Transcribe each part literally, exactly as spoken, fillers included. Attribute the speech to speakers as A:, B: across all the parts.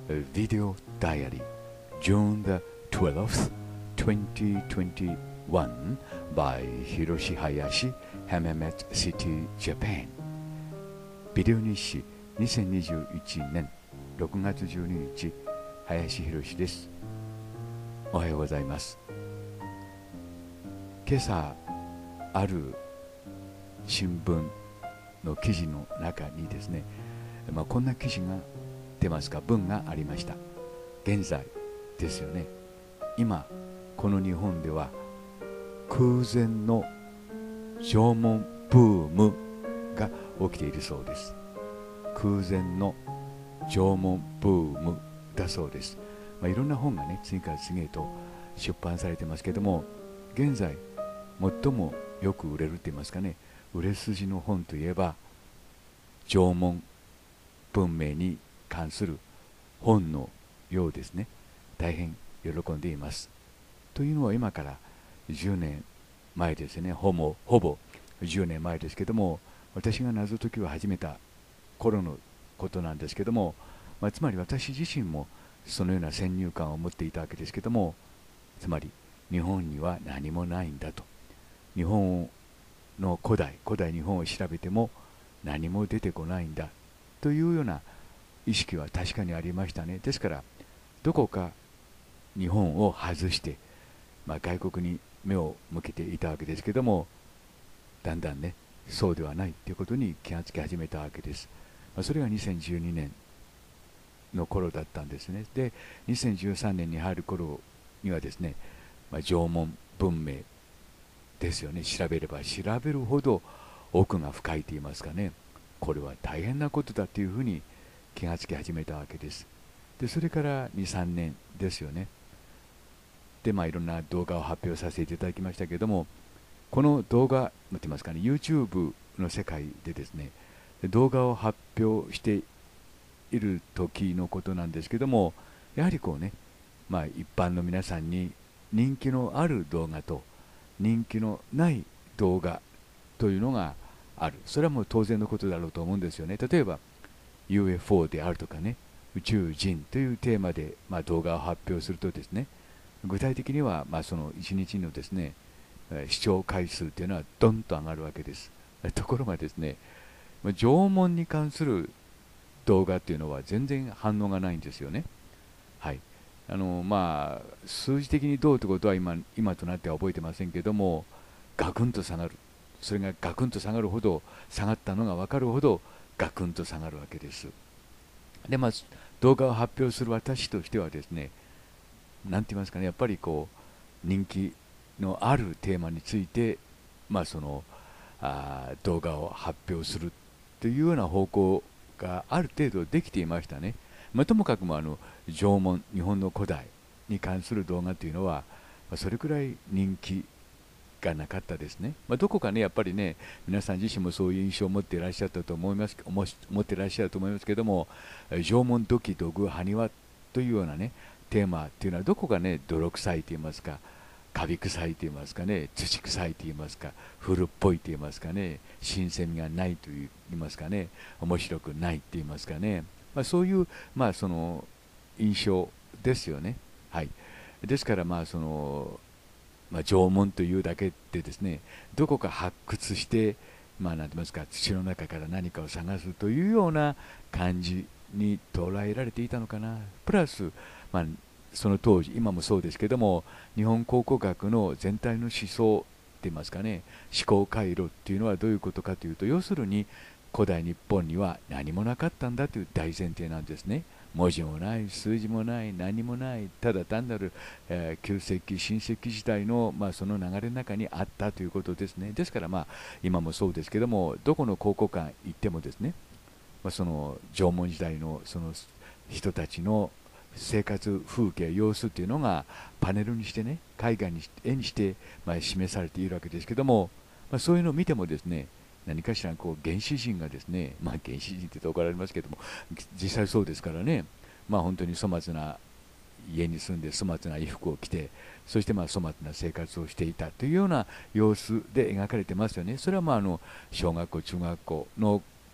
A: Video Diary, June the twelfth, twenty twenty-one, by Hiroshi Hayashi, Hammamet City, Japan。 ビデオ日誌にせんにじゅういちねんろくがつじゅうににち、林博です。おはようございます。今朝ある新聞の記事の中にですね、まあ、こんな記事が出ますか、文がありました。現在ですよね、今この日本では空前の縄文ブームが起きているそうです。空前の縄文ブームだそうです。まあ、いろんな本がね、次から次へと出版されてますけども、現在最もよく売れるって言いますかね、売れ筋の本といえば縄文文明に関する本のようですね。大変喜んでいます。というのは今からじゅうねんまえですね。ほぼほぼじゅうねんまえですけども、私が謎解きを始めた頃のことなんですけども、まあ、つまり私自身もそのような先入観を持っていたわけですけども、つまり日本には何もないんだと。日本の古代古代日本を調べても何も出てこないんだというような意識は確かにありましたね。ですからどこか日本を外して、まあ、外国に目を向けていたわけですけども、だんだんね、そうではないということに気がつき始めたわけです。まあ、それがにせんじゅうにねんの頃だったんですね。で、にせんじゅうさんねんに入る頃にはですね、まあ、縄文文明ですよね。調べれば調べるほど奥が深いと言いますかね、これは大変なことだというふうに気がつき始めたわけです。で、それからに、さんねんですよね。で、まあいろんな動画を発表させていただきましたけれども、この動画、見てますかね、YouTube の世界でですね、動画を発表している時のことなんですけども、やはりこうね、まあ一般の皆さんに人気のある動画と人気のない動画というのがある。それはもう当然のことだろうと思うんですよね。例えば ユーエフオー であるとかね、宇宙人というテーマで、まあ、動画を発表するとですね、具体的にはまあそのいちにちのですね、視聴回数というのはドンと上がるわけです。ところがですね、縄文に関する動画っていうのは全然反応がないんですよね。はい。あのまあ数字的にどうということは今今となっては覚えてませんけども、ガクンと下がる。それがガクンと下がるほど、下がったのが分かるほどガクンと下がるわけです。で、まあ動画を発表する私としてはですね、なんて言いますかね、やっぱりこう人気のあるテーマについて、まあそのあ動画を発表するというような方向がある程度できていましたね。まあ、ともかくもあの縄文、日本の古代に関する動画というのは、まあ、それくらい人気がなかったですね。まあ、どこかね、やっぱりね、皆さん自身もそういう印象を持っていらっしゃったと思います、思持っていらっしゃると思いますけども、縄文土器土偶埴輪というようなね、テーマっていうのはどこかね、泥臭いと言いますか、カビ臭いと言いますかね、土臭いと言いますか、古っぽいと言いますかね、新鮮味がないと言いますかね、面白くないと言いますかね、まあ、そういう、まあ、その印象ですよね。はい。ですから、まあそのまあ、縄文というだけでですね、どこか発掘して、まあ、なんて言いますか、土の中から何かを探すというような感じに捉えられていたのかな。プラス、まあ、その当時、今もそうですけども、日本考古学の全体の思想って言いますかね、思考回路っていうのはどういうことかというと、要するに古代日本には何もなかったんだという大前提なんですね。文字もない数字もない何もない、ただ単なる、えー、旧石器新石器時代の、まあ、その流れの中にあったということですね。ですから、まあ、今もそうですけども、どこの考古館行ってもですね、まあ、その縄文時代のその人たちの生活風景様子っていうのがパネルにしてね、絵画に絵にして、まあ、示されているわけですけども、まあ、そういうのを見てもですね、何かしらこう原始人がですね、まあ、原始人って言って怒られますけども、実際そうですからね、まあ、本当に粗末な家に住んで粗末な衣服を着て、そしてまあ粗末な生活をしていたというような様子で描かれてますよね。それはまああの小学校中学校の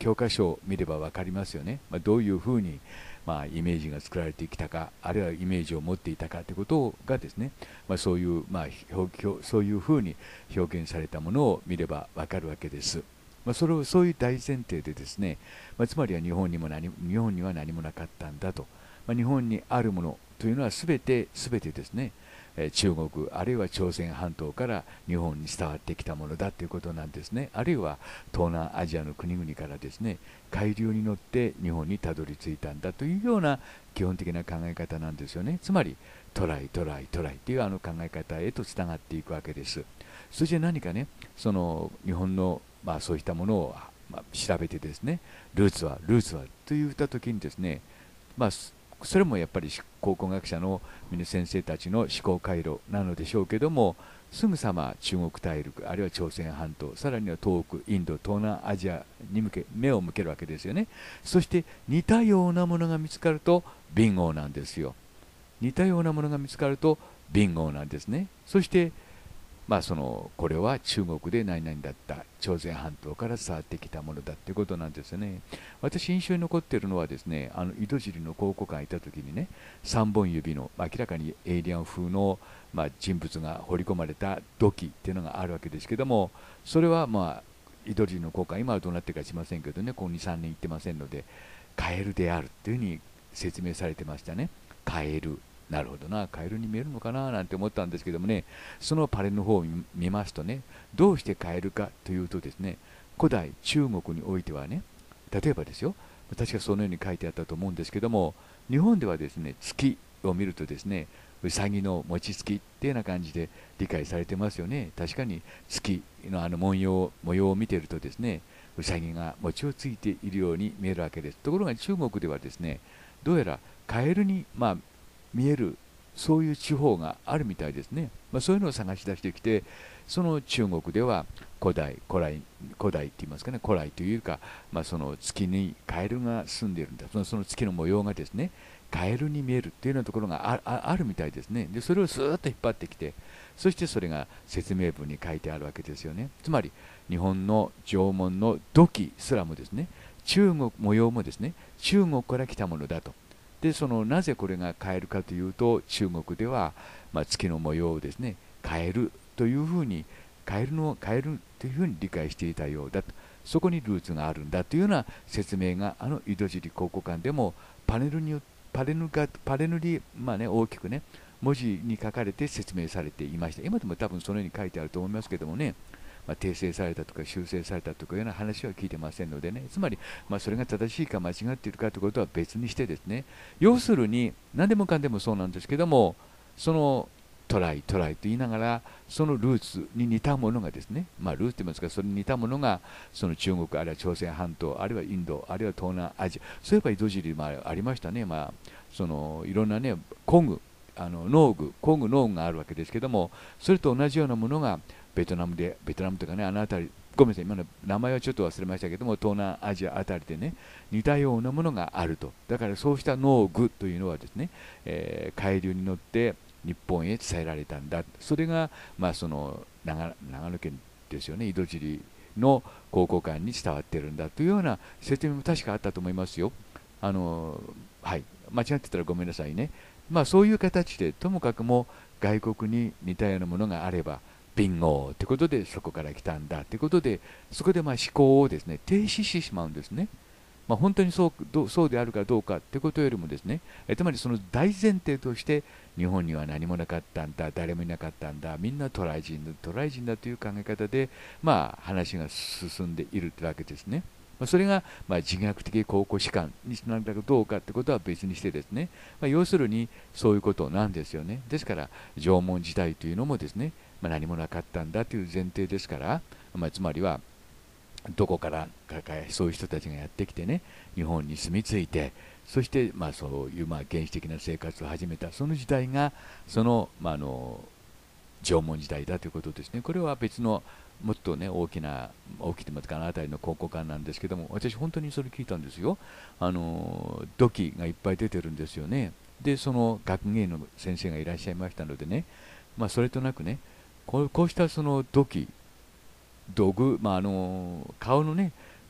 A: 教科書を見れば分かりますよね。まあ、どういうふうに、まあ、イメージが作られてきたか、あるいはイメージを持っていたかということがですね、まあ、そういう、まあ、表表そういうふうに表現されたものを見れば分かるわけです。まあ、それをそういう大前提でですね、まあ、つまりは日本にも何日本には何もなかったんだと、まあ、日本にあるものというのは全て全てですね、えー中国あるいは朝鮮半島から日本に伝わってきたものだということなんですね。あるいは東南アジアの国々からですね、海流に乗って日本にたどり着いたんだというような基本的な考え方なんですよね。つまりトライトライトライというあの考え方へとつながっていくわけです。そして何かね、その日本の、まあ、そういったものを、まあ、調べてですね、ルーツはルーツはと言った時にですね、まあ、それもやっぱり考古学者の皆先生たちの思考回路なのでしょうけども、すぐさま中国大陸あるいは朝鮮半島、さらには東北インド東南アジアに向け目を向けるわけですよね。そして似たようなものが見つかるとビンゴなんですよ。似たようなものが見つかるとビンゴなんですね。そしてまあ、そのこれは中国で何々だった、朝鮮半島から伝わってきたものだということなんですね。私、印象に残っているのはですね、あの井戸尻の考古館にいたときにね、さんぼん指の、まあ、明らかにエイリアン風の、まあ、人物が彫り込まれた土器っていうのがあるわけですけども、それはまあ井戸尻の考古館、今はどうなってるか知りませんけどね、このに、さんねん行ってませんので、カエルであるというふうに説明されてましたね。カエル、なるほどな、カエルに見えるのかななんて思ったんですけどもね、そのパネルの方を見ますとね、どうしてカエルかというとですね、古代中国においてはね、例えばですよ、確かそのように書いてあったと思うんですけども、日本ではですね、月を見るとですね、うさぎの餅つきっていうような感じで理解されてますよね。確かに月のあの文様模様を見ているとですね、うさぎが餅をついているように見えるわけです。ところが中国ではですね、どうやらカエルに、まあ、見える、そういう地方があるみたいですね。まあ、そういうのを探し出してきて、その中国では古代古来古代って言いますかね、古来というか、まあ、その月にカエルが住んでいるんだ、そのその月の模様がですね、カエルに見えるっていうようなところが あ, あ, あるみたいですね。でそれをスーッと引っ張ってきて、そしてそれが説明文に書いてあるわけですよね。つまり日本の縄文の土器すらもですね、中国模様もですね、中国から来たものだと。でそのなぜこれがカエルかというと、中国では、まあ、月の模様をですね、カエルというふうにカエルのカエルというふうに理解していたようだと、そこにルーツがあるんだというような説明があの井戸尻考古館でもパネルにパネルがパネルに、まあね、大きくね文字に書かれて説明されていました。今でも多分そのように書いてあると思いますけどもね、まあ、訂正されたとか修正されたとかいうような話は聞いてませんのでね、つまり、まあ、それが正しいか間違っているかということは別にしてですね、要するに何でもかんでもそうなんですけども、そのトライトライと言いながら、そのルーツに似たものがですね、まあ、ルーツと言いますか、それに似たものがその中国あるいは朝鮮半島あるいはインドあるいは東南アジア、そういえば井戸尻もありましたね。まあ、そのいろんなね工具、あの農具工具農具があるわけですけども、それと同じようなものがベトナムで、ベトナムというかね、あの辺り、ごめんなさい、今の名前はちょっと忘れましたけども、東南アジアあたりでね、似たようなものがあると。だからそうした農具というのはですね、えー、海流に乗って日本へ伝えられたんだ。それが、まあ、その 長, 長野県ですよね、井戸尻の考古館に伝わっているんだというような説明も確かあったと思いますよ。あのはい、間違ってたらごめんなさいね。まあ、そういう形で、ともかくも外国に似たようなものがあれば、ビンゴということでそこから来たんだということで、そこでまあ思考をですね停止してしまうんですね。まあ、本当にそうどそうであるかどうかということよりもですね、えつまりその大前提として日本には何もなかったんだ、誰もいなかったんだ、みんな渡来人だ渡来人だという考え方で、まあ、話が進んでいるというわけですね。まあ、それがまあ自虐的考古史観につながるかどうかということは別にしてですね、まあ、要するにそういうことなんですよね。ですから縄文時代というのもですね、まあ、何もなかったんだという前提ですから、まあ、つまりはどこからかそういう人たちがやってきてね、日本に住み着いて、そしてまあそういうまあ原始的な生活を始めたその時代がその、まあ、あの縄文時代だということですね。これは別のもっとね大きな大きいと言いますか、あの辺りの考古館なんですけども、私本当にそれ聞いたんですよ。あの土器がいっぱい出てるんですよね。でその学芸の先生がいらっしゃいましたのでね、まあ、それとなくね、こう、こうしたその土器道具、まあ、あの顔のね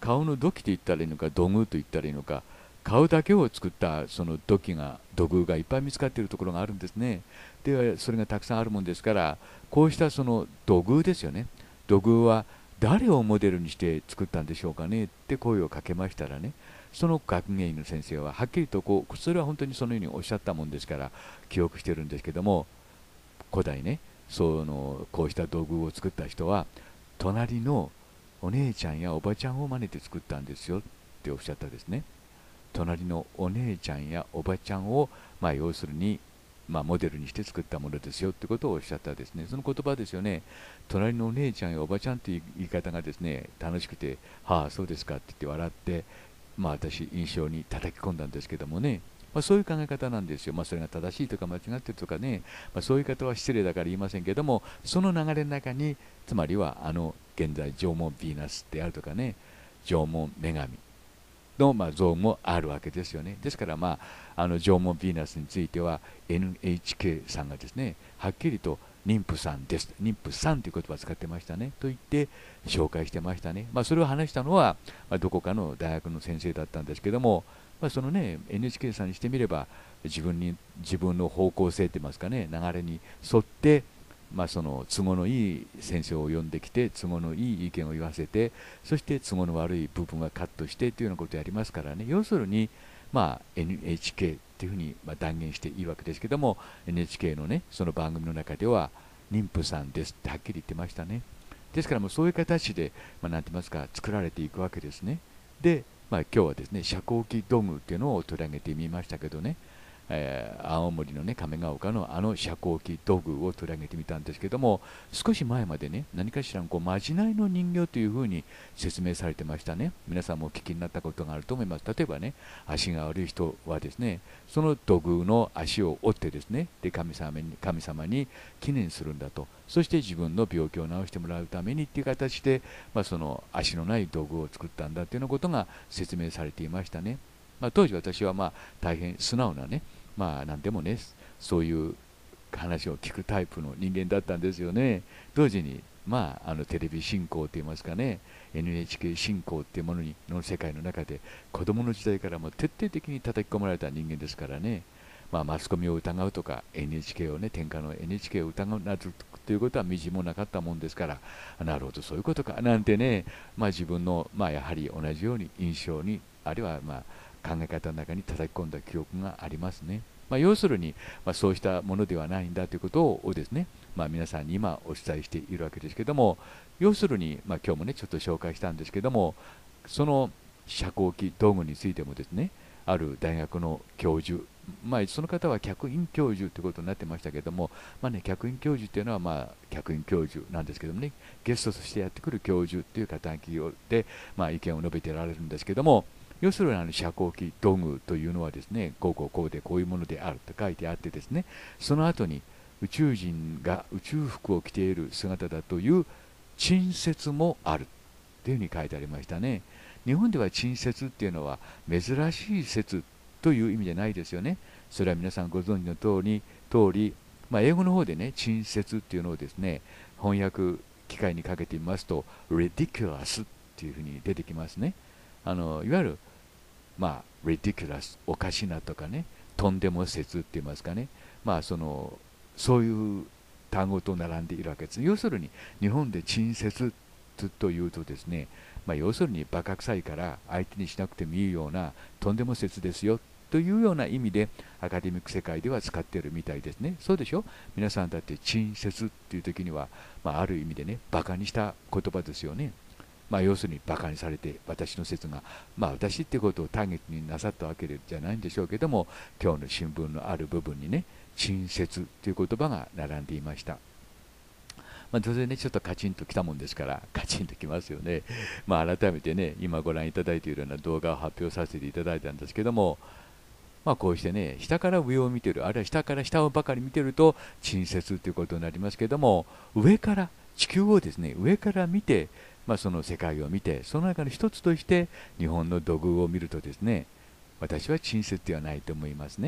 A: 顔の土器と言ったらいいのか土偶と言ったらいいのか、顔だけを作ったその土器が土偶がいっぱい見つかっているところがあるんですね。でそれがたくさんあるもんですから、こうしたその土偶ですよね。土偶は誰をモデルにして作ったんでしょうかねって声をかけましたらね、その学芸員の先生ははっきりとこう、それは本当にそのようにおっしゃったもんですから記憶してるんですけども、古代ね、そのこうした道具を作った人は隣のお姉ちゃんやおばちゃんを真似て作ったんですよっておっしゃったですね。隣のお姉ちゃんやおばちゃんを、まあ、要するに、まあ、モデルにして作ったものですよってことをおっしゃったですね。その言葉ですよね。隣のお姉ちゃんやおばちゃんという言い方がですね、楽しくて、はあそうですかって言って笑って、まあ、私印象に叩き込んだんですけどもね、まあ、そういう考え方なんですよ。まあ、それが正しいとか間違ってるとかね、まあ、そういう方は失礼だから言いませんけども、その流れの中に、つまりはあの現在縄文ヴィーナスであるとかね、縄文女神の、まあ、像もあるわけですよね。ですから、まあ、あの縄文ヴィーナスについては エヌエイチケー さんがですね、はっきりと妊婦さんです、妊婦さんという言葉を使ってましたねと言って紹介してましたね。まあ、それを話したのは、まあ、どこかの大学の先生だったんですけども、まあ、そのね エヌエイチケー さんにしてみれば、自分に自分の方向性といいますかね、流れに沿って、まあ、その都合のいい先生を呼んできて都合のいい意見を言わせて、そして都合の悪い部分はカットしてというようなことをやりますからね。要するに、まあ、エヌエイチケー っていうふうにまあ断言していいわけですけども、 エヌエイチケー のねその番組の中では妊婦さんですってはっきり言ってましたね。ですからもうそういう形で、まあ、なんて言いますか、作られていくわけですね。で、まあ、今日はですね遮光器道具っていうのを取り上げてみましたけどね、えー、青森のね亀ヶ丘のあの遮光器道具を取り上げてみたんですけども、少し前までね何かしらのこうまじないの人形というふうに説明されてましたね。皆さんもお聞きになったことがあると思います。例えばね、足が悪い人はですね、その土偶の足を折ってですね、で神様に神様に記念するんだと、そして自分の病気を治してもらうためにっていう形で、まあ、その足のない道具を作ったんだというようなことが説明されていましたね。まあ、当時私はまあ大変素直なね、まあ何でもねそういう話を聞くタイプの人間だったんですよね。同時にまああのテレビ進行といいますかね、 エヌエイチケー 進行っていうものにの世界の中で子供の時代からも徹底的に叩き込まれた人間ですからね。まあ、マスコミを疑うとか エヌエイチケー をね、天下の エヌエイチケー を疑うなどということはみじもなかったもんですから、なるほどそういうことかなんてね、まあ、自分の、まあ、やはり同じように印象に、あるいはまあ考え方の中に叩き込んだ記憶がありますね。まあ、要するに、まあ、そうしたものではないんだということをですね、まあ、皆さんに今お伝えしているわけですけども、要するに、まあ、今日もねちょっと紹介したんですけども、その遮光器道具についてもですね、ある大学の教授、まあ、その方は客員教授ということになってましたけども、まあね、客員教授というのは、まあ、客員教授なんですけどもね、ゲストとしてやってくる教授という肩書きで、まあ、意見を述べてられるんですけども、要するにあの遮光器道具というのはですね、こうこうこうでこういうものであると書いてあってですね、その後に宇宙人が宇宙服を着ている姿だという陳説もあるというふうに書いてありましたね。日本では陳説っていうのは珍しい説という意味じゃないですよね。それは皆さんご存知の通り、通り、まあ、英語の方でね、陳説っていうのをですね、翻訳機械にかけてみますと、ridiculous っていうふうに出てきますね。あのいわゆる、まあ、ridiculous、おかしなとかね、とんでも説って言いますかね、まあ、そのそういう単語と並んでいるわけです。要するに、日本で陳説というとですね、まあ、要するにバカ臭いから相手にしなくてもいいようなとんでも説ですよというような意味でアカデミック世界では使っているみたいですね。そうでしょ。皆さんだって陳説っていう時には、まあ、ある意味でねバカにした言葉ですよね。まあ、要するにバカにされて私の説が、まあ、私ってことをターゲットになさったわけじゃないんでしょうけども、今日の新聞のある部分にね陳説という言葉が並んでいました。まあ、当然ね、ちょっとカチンときたもんですから、カチンときますよね。まあ、改めてね、今ご覧いただいているような動画を発表させていただいたんですけども、まあ、こうしてね、下から上を見てる、あるいは下から下をばかり見てると、陳説ということになりますけども、上から、地球をですね、上から見て、まあ、その世界を見て、その中の一つとして、日本の土偶を見るとですね、私は陳説ではないと思いますね。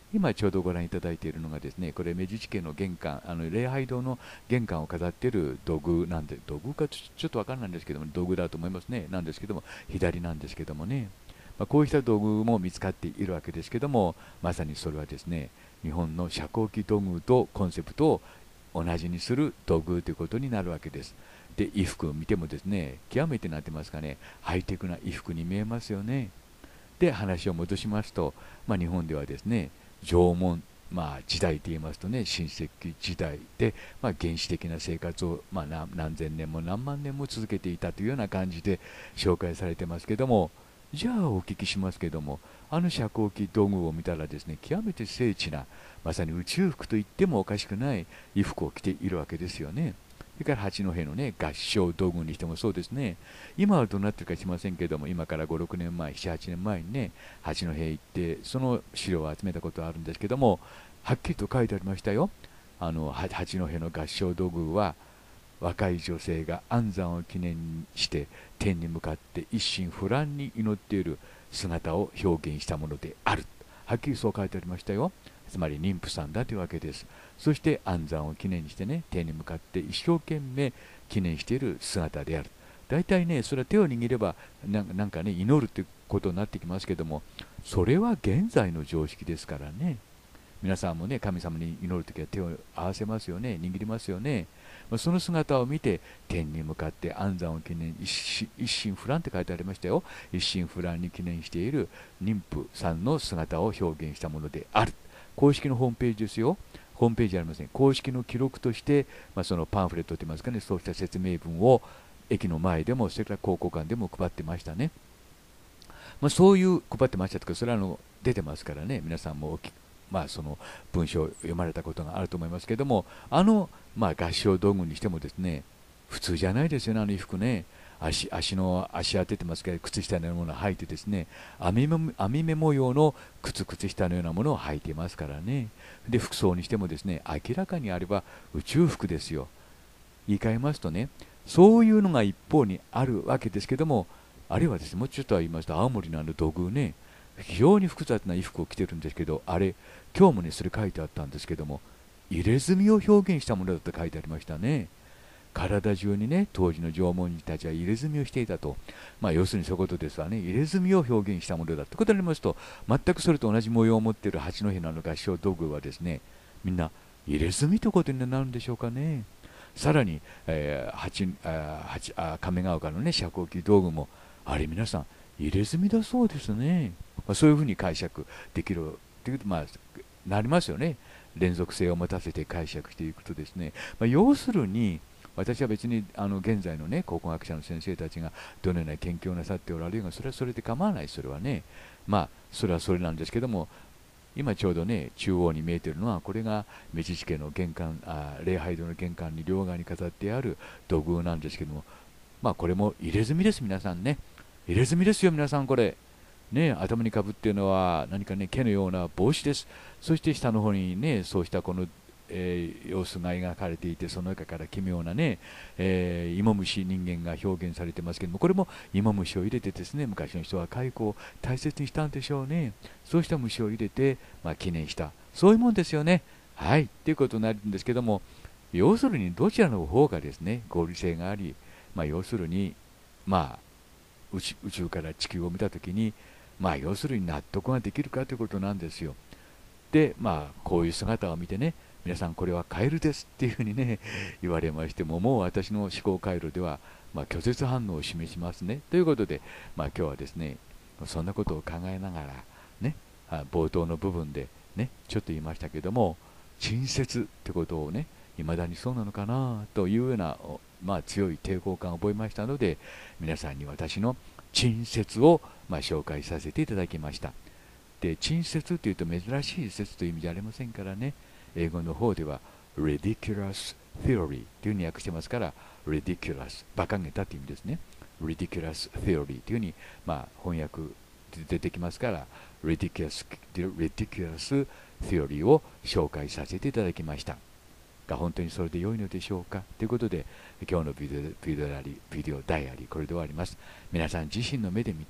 A: 今ちょうどご覧いただいているのがですね、これメディチ家の玄関、あの礼拝堂の玄関を飾っている土偶なんで、土偶かちょちょっとわからないんですけども、土偶だと思いますね、なんですけども、左なんですけどもね、まあ、こうした土偶も見つかっているわけですけども、まさにそれはですね、日本の遮光器土偶とコンセプトを同じにする土偶ということになるわけです。で、衣服を見てもですね、極めてなってますかね、ハイテクな衣服に見えますよね。で、話を戻しますと、まあ、日本ではですね、縄文、まあ、時代といいますとね、新石器時代で、まあ、原始的な生活を、まあ、何何千年も何万年も続けていたというような感じで紹介されてますけども、じゃあお聞きしますけども、あの遮光器道具を見たらですね、極めて精緻な、まさに宇宙服と言ってもおかしくない衣服を着ているわけですよね。それから八戸のね、合掌道具にしてもそうですね。今はどうなってるかしませんけども、今からご、ろくねんまえ、なな、はちねんまえにね、八戸へ行って、その資料を集めたことがあるんですけども、はっきりと書いてありましたよ。あの八戸の合掌道具は、若い女性が安産を記念して天に向かって一心不乱に祈っている姿を表現したものである。はっきりそう書いてありましたよ。つまり妊婦さんだというわけです。そして安産を記念してね、天に向かって一生懸命記念している姿である。大体ね、それは手を握ればななんかね、祈るってことになってきますけども、それは現在の常識ですからね。皆さんもね、神様に祈るときは手を合わせますよね、握りますよね。その姿を見て、天に向かって安産を記念、一心不乱って書いてありましたよ。一心不乱に記念している妊婦さんの姿を表現したものである。公式のホームページですよ。ホームページありません。公式の記録として、まあ、そのパンフレットといいますかね、そうした説明文を駅の前でも、それから広告館でも配ってましたね。まあ、そういう配ってましたとか、それはあの出てますからね、皆さんもお聞きまあ、その文章を読まれたことがあると思いますけども、あの、まあ、合唱道具にしてもですね、普通じゃないですよね、あの衣服ね。足足の足当ててますけど、靴下のようなものを履いてですね、網目網目模様の靴靴下のようなものを履いていますからね。で、服装にしてもですね、明らかにあれば宇宙服ですよ。言い換えますとね、そういうのが一方にあるわけですけども、あるいはですね、もうちょっとは言いますと、青森のあの土偶ね、非常に複雑な衣服を着てるんですけど、あれ、今日もね、それ書いてあったんですけども、入れ墨を表現したものだと書いてありましたね。体中にね、当時の縄文人たちは入れ墨をしていたと。まあ、要するにそういうことですわね。入れ墨を表現したものだということになりますと、全くそれと同じ模様を持っている八戸のあの合掌道具はですね、みんな入れ墨ということになるんでしょうかね。さらに、えー、八あ八あ亀ヶ丘のね、遮光器道具も、あれ皆さん、入れ墨だそうですね。まあ、そういうふうに解釈できるというと、まあ、なりますよね。連続性を持たせて解釈していくとですね、まあ、要するに、私は別にあの現在の、ね、考古学者の先生たちがどのような研究をなさっておられるが、それはそれで構わない、それはね、まあ、それはそれなんですけども、今ちょうどね、中央に見えているのは、これがメジチ家の玄関、あ礼拝堂の玄関に両側に飾ってある土偶なんですけども、まあ、これも入れ墨です、皆さんね。入れ墨ですよ、皆さん、これ。ね、頭にかぶっているのは何かね、毛のような帽子です。そして下の方にね、そうしたこの、えー、様子が描かれていて、その中から奇妙なね、えー、芋虫人間が表現されてますけども、これも芋虫を入れてですね、昔の人は蚕を大切にしたんでしょうね。そうした虫を入れて、まあ、記念した。そういうもんですよね。はい。ということになるんですけども、要するにどちらの方がですね、合理性があり、まあ、要するに、まあ、宇宙、宇宙から地球を見たときに、まあ、要するに納得ができるかということなんですよ。で、まあ、こういう姿を見てね、皆さんこれはカエルですっていうふうにね、言われましても、もう私の思考回路では、まあ、拒絶反応を示しますね。ということで、まあ、今日はですね、そんなことを考えながら、ね、冒頭の部分で、ね、ちょっと言いましたけども、陳説ってことをね、いまだにそうなのかなというような、まあ、強い抵抗感を覚えましたので、皆さんに私の陳説を、まあ、紹介させていただきました。で、陳説というと珍しい説という意味じゃありませんからね、英語の方では ridiculous theory というふうに訳してますから、ridiculous 馬鹿げたという意味ですね。ridiculous theory というふうに、まあ、翻訳で出てきますから、ridiculous, ridiculous theory を紹介させていただきましたが、本当にそれで良いのでしょうかということで、今日のビデオ、ビデオダイアリー、ビデオダイアリー、これで終わります。皆さん自身の目で見て、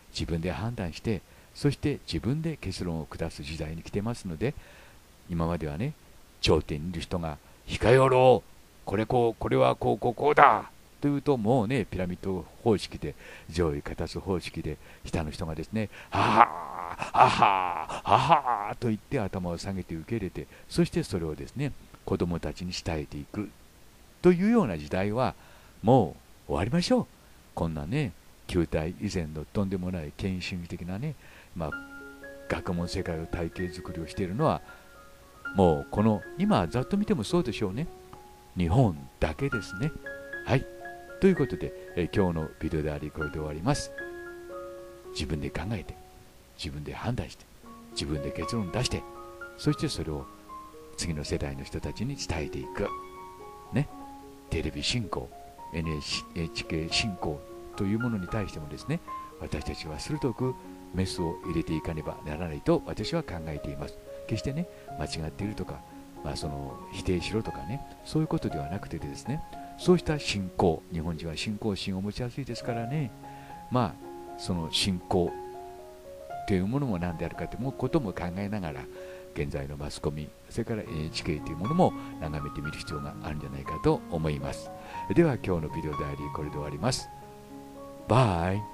A: 自分で判断して、そして自分で結論を下す時代に来てますので、今まではね、頂点にいる人が控えろ、これこうこれはこうこうこうだというと、もうね、ピラミッド方式で、上位片す方式で、下の人がですね、ははははははと言って頭を下げて受け入れて、そしてそれをですね、子供たちに伝えていくというような時代はもう終わりましょう。こんなね、旧体以前のとんでもない権威主義的なね、まあ、学問世界を体系づくりをしているのは、もうこの今ざっと見てもそうでしょうね、日本だけですね。はい、ということで、え今日のビデオでありこれで終わります。自分で考えて、自分で判断して、自分で結論出して、そしてそれを次の世代の人たちに伝えていくね。テレビ進行、 エヌエイチケー 進行というものに対してもですね、私たちは鋭くメスを入れていかねばならないと私は考えています。決してね、間違っているとか、まあ、その否定しろとかね、そういうことではなくてですね、そうした信仰、日本人は信仰心を持ちやすいですからね、まあその信仰というものも何であるかということも考えながら、現在のマスコミ、それから エヌエイチケー というものも眺めてみる必要があるんじゃないかと思います。では今日のビデオでありこれで終わります。バイ。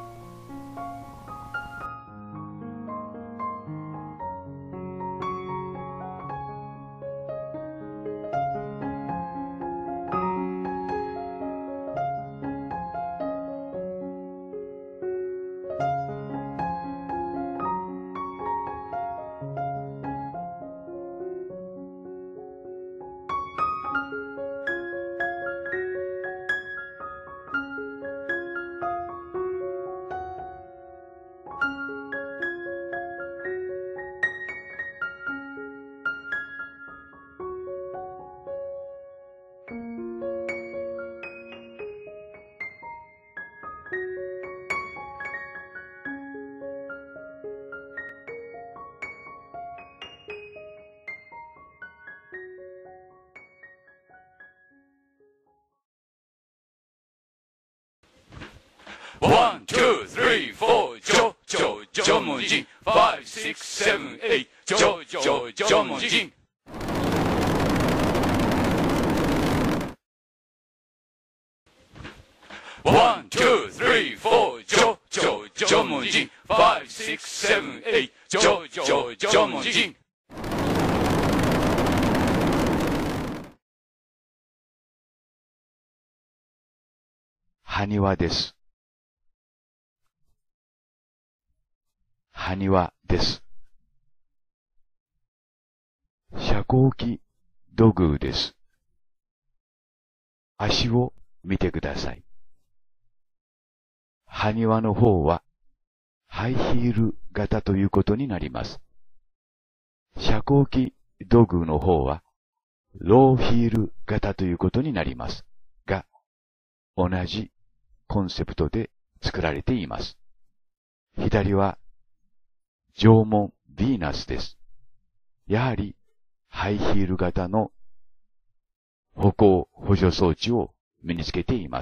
B: One, two, three, four, ジョジョジョ文字 Five, six, seven, eight ジョジョジョ文字 One, two, three, four ジョジョジョ文字 Five, six, seven, eight ジョジョジョ文字
A: 埴輪です。埴輪です。遮光器土偶です。足を見てください。埴輪の方はハイヒール型ということになります。遮光器土偶の方はローヒール型ということになりますが、同じコンセプトで作られています。左は縄文ヴィーナスです。やはりハイヒール型の歩行補助装置を身につけています。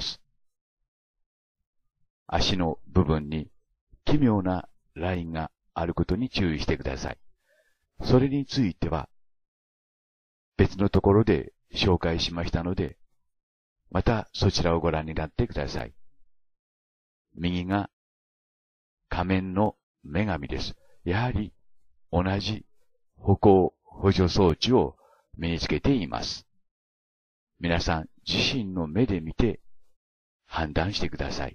A: 足の部分に奇妙なラインがあることに注意してください。それについては別のところで紹介しましたので、またそちらをご覧になってください。右が仮面の女神です。やはり同じ歩行補助装置を身につけています。皆さん自身の目で見て判断してください。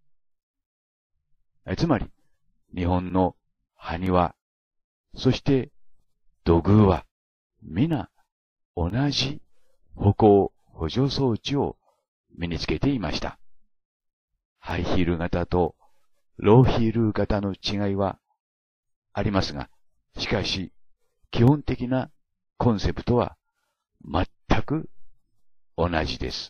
A: つまり、日本の埴輪、そして土偶は皆同じ歩行補助装置を身につけていました。ハイヒール型とローヒール型の違いはありますが、しかし基本的なコンセプトは全く同じです。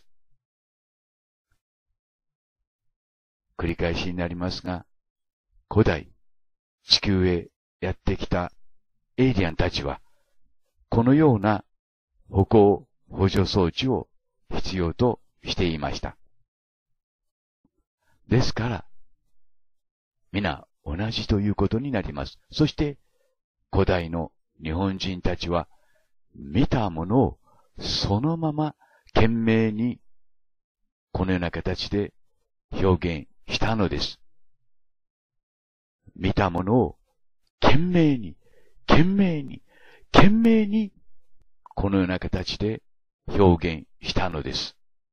A: 繰り返しになりますが、古代地球へやってきたエイリアンたちはこのような歩行補助装置を必要としていました。ですから、 皆同じということになります。そして、古代の日本人たちは、見たものをそのまま懸命にこのような形で表現したのです。見たものを懸命に、懸命に、懸命にこのような形で表現したのです。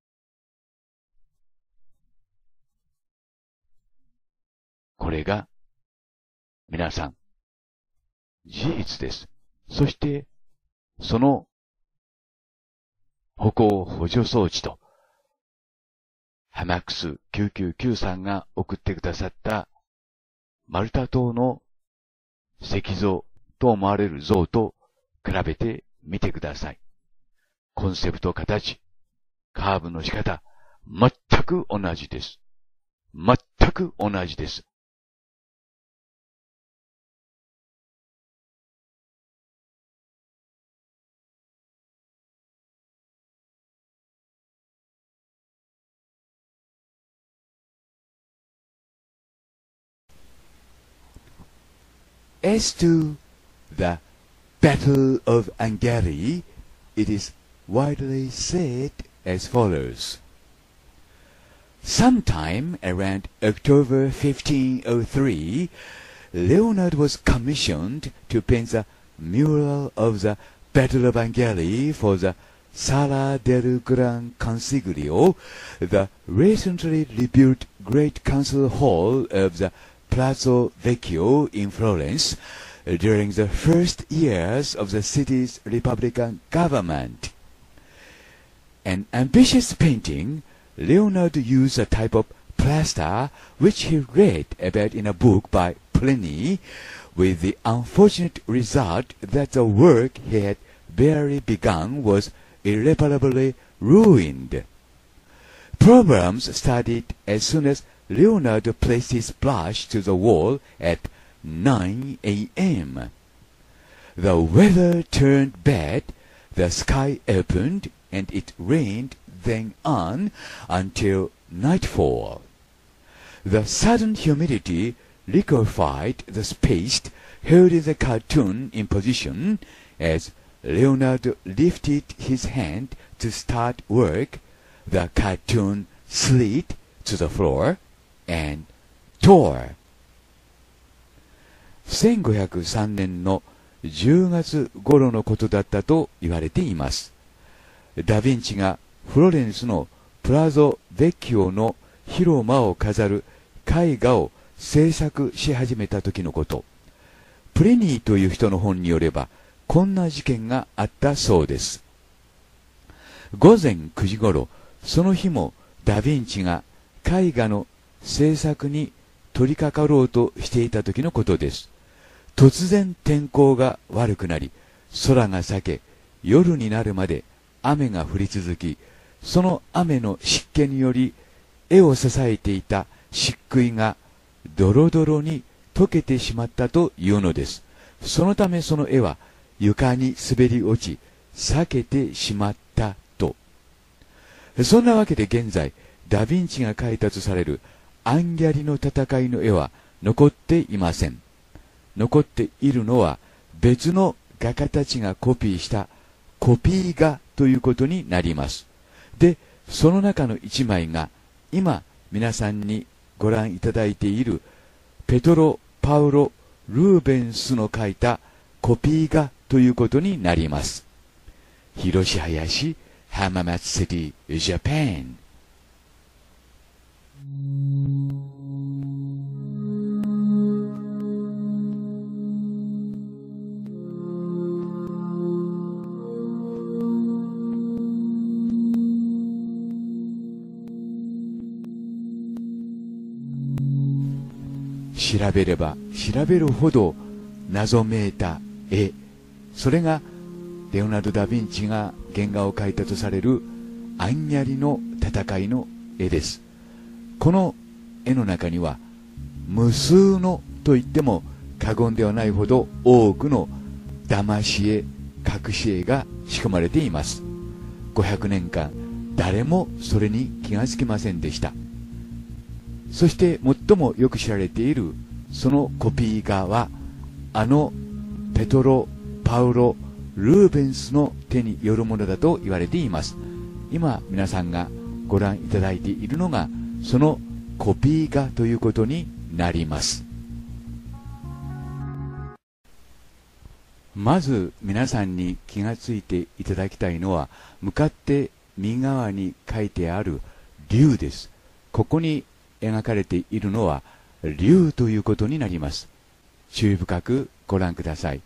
A: これが皆さん、事実です。そして、その歩行補助装置と、ハマックスきゅうきゅうきゅうさんが送ってくださったマルタ島の石像と思われる像と比べてみてください。コンセプト、形、カーブの仕方、全く同じです。全く同じです。As to the Battle of Angari, it is widely said as follows. Sometime around October fifteen oh three, Leonard was commissioned to paint the mural of the Battle of Angari for the Sala del Gran Consiglio, the recently rebuilt Great Council Hall of the Palazzo Vecchio in Florence, during the first years of the city's Republican government. An ambitious painting, Leonardo used a type of plaster which he read about in a book by Pliny, with the unfortunate result that the work he had barely begun was irreparably ruined. Problems started as soon as Leonardo placed his brush to the wall at nine a m The weather turned bad, the sky opened, and it rained then on until nightfall. The sudden humidity liquefied the space holding the cartoon in position. As Leonardo lifted his hand to start work, the cartoon slid to the floor and tore. せんごひゃくさんねんのじゅうがつ頃のことだったと言われています。ダ・ヴィンチがフロレンスのプラゾ・ベッキオの広間を飾る絵画を制作し始めた時のこと。プレニーという人の本によれば、こんな事件があったそうです。ごぜんくじ頃、その日もダ・ヴィンチが絵画の制作に取り掛かろうとしていた時のことです。突然天候が悪くなり、空が裂け、夜になるまで雨が降り続き、その雨の湿気により絵を支えていた漆喰がドロドロに溶けてしまったというのです。そのためその絵は床に滑り落ち、裂けてしまったと。そんなわけで現在、ダ・ヴィンチが描いたとされるアンギャリの戦いの絵は残っていません。残っているのは別の画家たちがコピーしたコピー画ということになります。で、その中の一枚が今皆さんにご覧いただいているペトロ・パウロ・ルーベンスの描いたコピー画ということになります。広林浜松シティ、ジャパン。調べれば調べるほど謎めいた絵、それがレオナルド・ダ・ヴィンチが原画を描いたとされるアンニャリの戦いの絵です。この絵の中には無数のと言っても過言ではないほど多くの騙し絵、隠し絵が仕込まれています。ごひゃくねんかん誰もそれに気がつきませんでした。そして最もよく知られているそのコピー画はあのペトロ・パウロ・ルーベンスの手によるものだと言われています。今皆さんがご覧いただいているのがそのコピー画ということになります。まず皆さんに気がついていただきたいのは、向かって右側に書いてある竜です。ここに描かれているのは竜ということになります。注意深くご覧ください。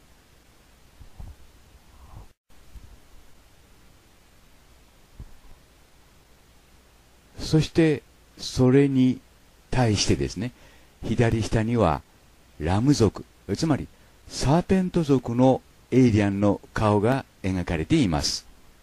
A: そしてそれに対してですね、左下にはラム族、つまりサーペント族のエイリアンの顔が描かれています。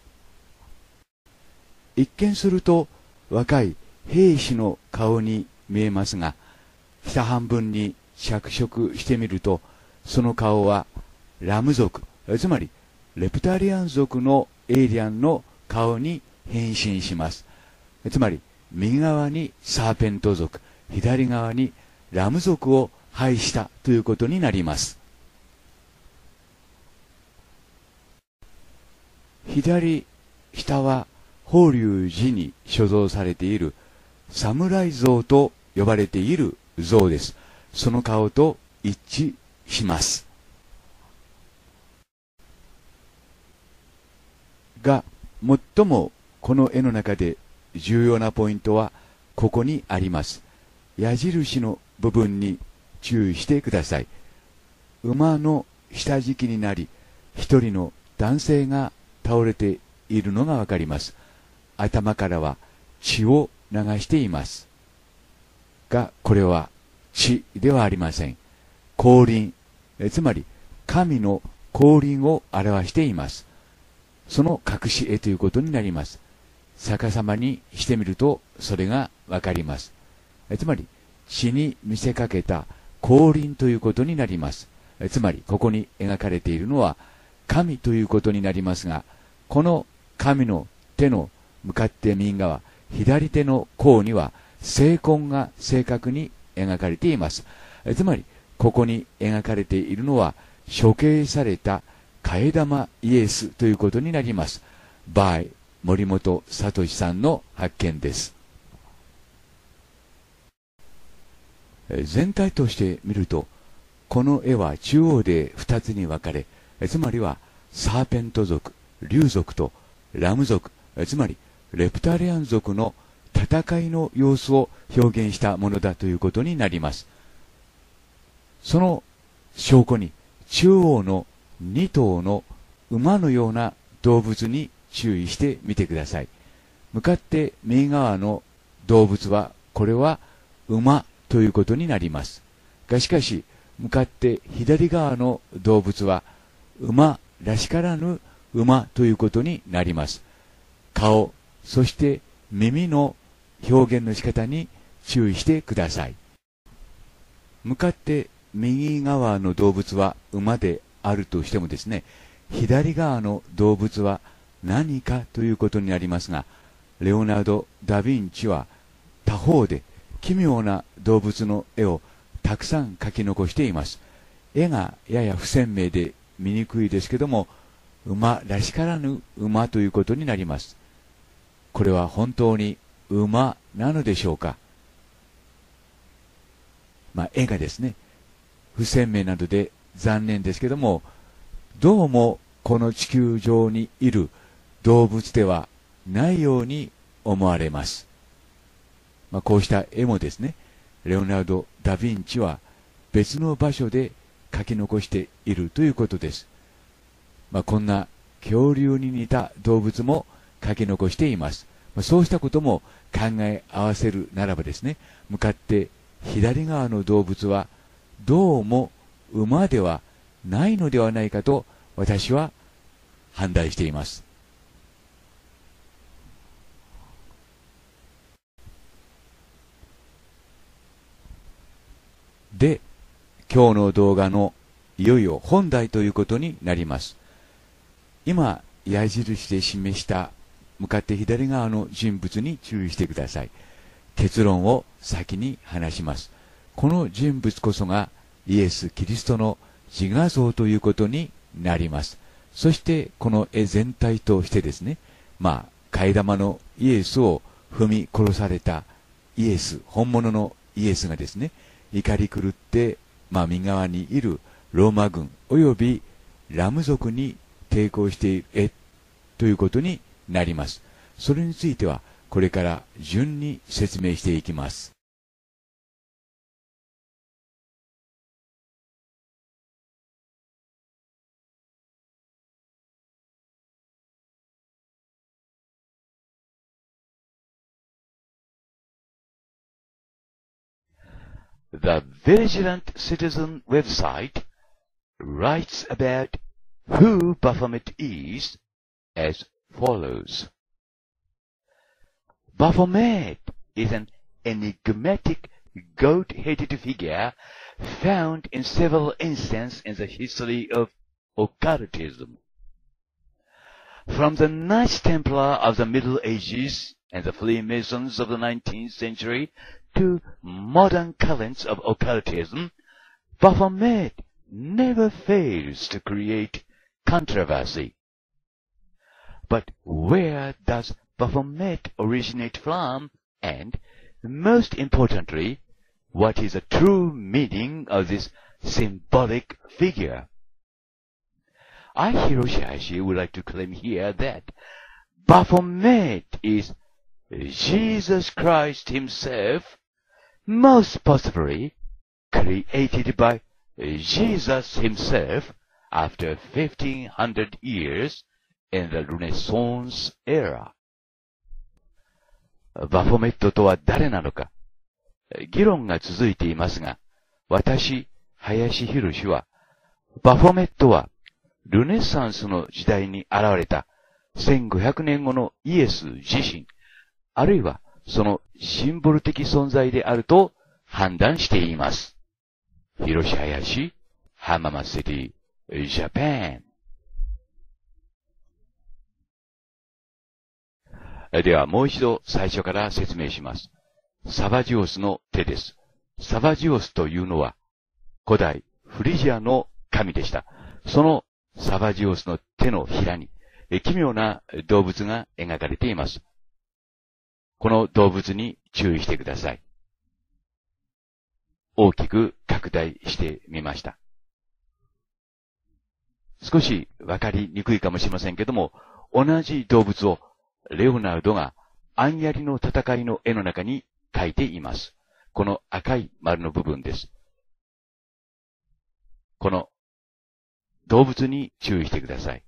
A: 一見すると若い兵士の顔に見えますが、下半分に着色してみると、その顔はラム族、つまりレプタリアン族のエイリアンの顔に変身します。つまり右側にサーペント族、左側にラム族を配したということになります。左下は法隆寺に所蔵されている侍像と呼ばれている像です。その顔と一致します。が、最もこの絵の中で重要なポイントはここにあります。矢印の部分に注意してください。馬の下敷きになり、一人の男性が倒れているのがわかります。頭からは血を流しています。が、これは血ではありません。降臨、つまり神の降臨を表しています。その隠し絵ということになります。逆さまにしてみるとそれがわかります。つまり血に見せかけた降臨ということになります。つまりここに描かれているのは神ということになりますが、この神の手の向かって右側、左手の甲には聖痕が正確に描かれています。つまりここに描かれているのは処刑された替え玉イエスということになります。by森本聡さんの発見です。全体として見ると、この絵は中央でふたつに分かれ、つまりはサーペント族、竜族とラム族、つまりレプタリアン族の戦いの様子を表現したものだということになります。その証拠に中央のに頭の馬のような動物に注意してみてください。向かって右側の動物は、これは馬ということになります。がしかし、向かって左側の動物は馬らしからぬ馬ということになります。顔、そして耳の表現の仕方に注意してください。向かって右側の動物は馬であるとしてもですね、左側の動物は何かということになりますが、レオナルド・ダ・ヴィンチは他方で奇妙な動物の絵をたくさん描き残しています。絵がやや不鮮明で見にくいですけども、馬らしからぬ馬ということになります。これは本当に馬なのでしょうか。まあ、絵がですね、不鮮明などで残念ですけども、どうもこの地球上にいる動物ではないように思われます。まあ、こうした絵もですね、レオナルド・ダ・ヴィンチは別の場所で描き残しているということです。まあ、こんな恐竜に似た動物も描き残しています。まあ、そうしたことも考え合わせるならばですね、向かって左側の動物はどうも馬ではないのではないかと私は判断しています。で、今日の動画のいよいよ本題ということになります。今矢印で示した向かって左側の人物に注意してください。結論を先に話します。 この人物こそがイエス・キリストの自画像ということになります。そしてこの絵全体としてですね、まあ替え玉のイエスを踏み殺されたイエス、本物のイエスがですね、怒り狂って、まあ、右側にいるローマ軍およびラム族に抵抗している絵ということになります。それについてはこれから順に説明していきます。
C: The Vigilant Citizen website writes about who Baphomet is as follows. Baphomet is an enigmatic goat-headed figure found in several instances in the history of occultism. From the Knights Templar of the Middle Ages and the Freemasons of the nineteenth century to modern currents of occultism, Baphomet never fails to create controversy. But where does Baphomet originate from, and, most importantly, what is the true meaning of this symbolic figure? I, Hiroshi Hayashi, would like to claim here that Baphomet is Jesus Christ himself, most possibly created by Jesus himself after fifteen hundred years in the Renaissance era. バフォメットとは誰なのか、議論が続いていますが、私、林博は、バフォメットはルネサンスの時代に現れたせんごひゃくねんごのイエス自身、あるいはそのシンボル的存在であると判断しています。広志林、浜松シティ、ジャパン。ではもう一度最初から説明します。サバジオスの手です。サバジオスというのは古代フリジアの神でした。そのサバジオスの手のひらに奇妙な動物が描かれています。この動物に注意してください。大きく拡大してみました。少しわかりにくいかもしれませんけども、同じ動物をレオナルドがアンヤリの戦いの絵の中に描いています。この赤い丸の部分です。この動物に注意してください。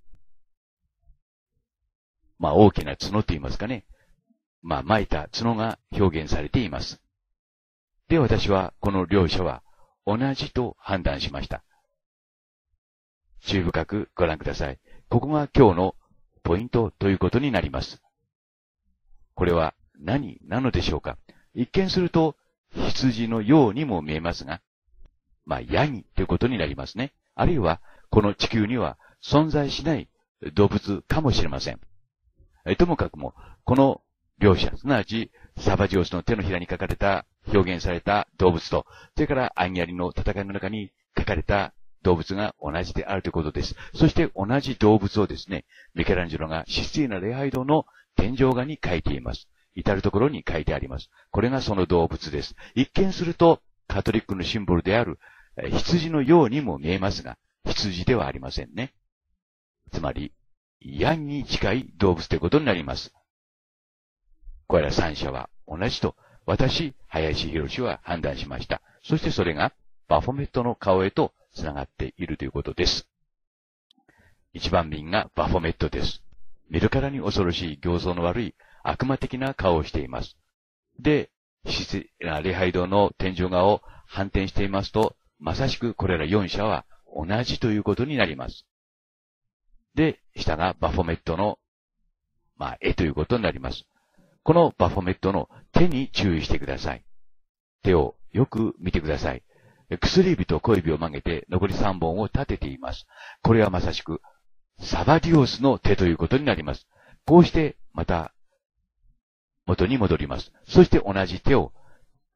C: まあ大きな角と言いますかね。まあ巻いた角が表現されています。で、私はこの両者は同じと判断しました。注意深くご覧ください。ここが今日のポイントということになります。これは何なのでしょうか。一見すると羊のようにも見えますが、まあヤギということになりますね。あるいはこの地球には存在しない動物かもしれません。えともかくも、この両者、すなわちサバジオスの手のひらに描かれた、表現された動物と、それからアンヤリの戦いの中に描かれた動物が同じであるということです。そして同じ動物をですね、ミケランジェロがシスティーナ礼拝堂の天井画に描いています。至るところに書いてあります。これがその動物です。一見するとカトリックのシンボルである羊のようにも見えますが、羊ではありませんね。つまり、ヤギに近い動物ということになります。これら三者は同じと、私、林博は判断しました。そしてそれが、バフォメットの顔へと繋がっているということです。一番民がバフォメットです。見るからに恐ろしい形相の悪い悪魔的な顔をしています。で、礼拝堂の天井画を反転していますと、まさしくこれら四者は同じということになります。で、下がバフォメットの、まあ、絵ということになります。このバフォメットの手に注意してください。手をよく見てください。薬指と小指を曲げて残り三本を立てています。これはまさしくサバディオスの手ということになります。こうしてまた元に戻ります。そして同じ手を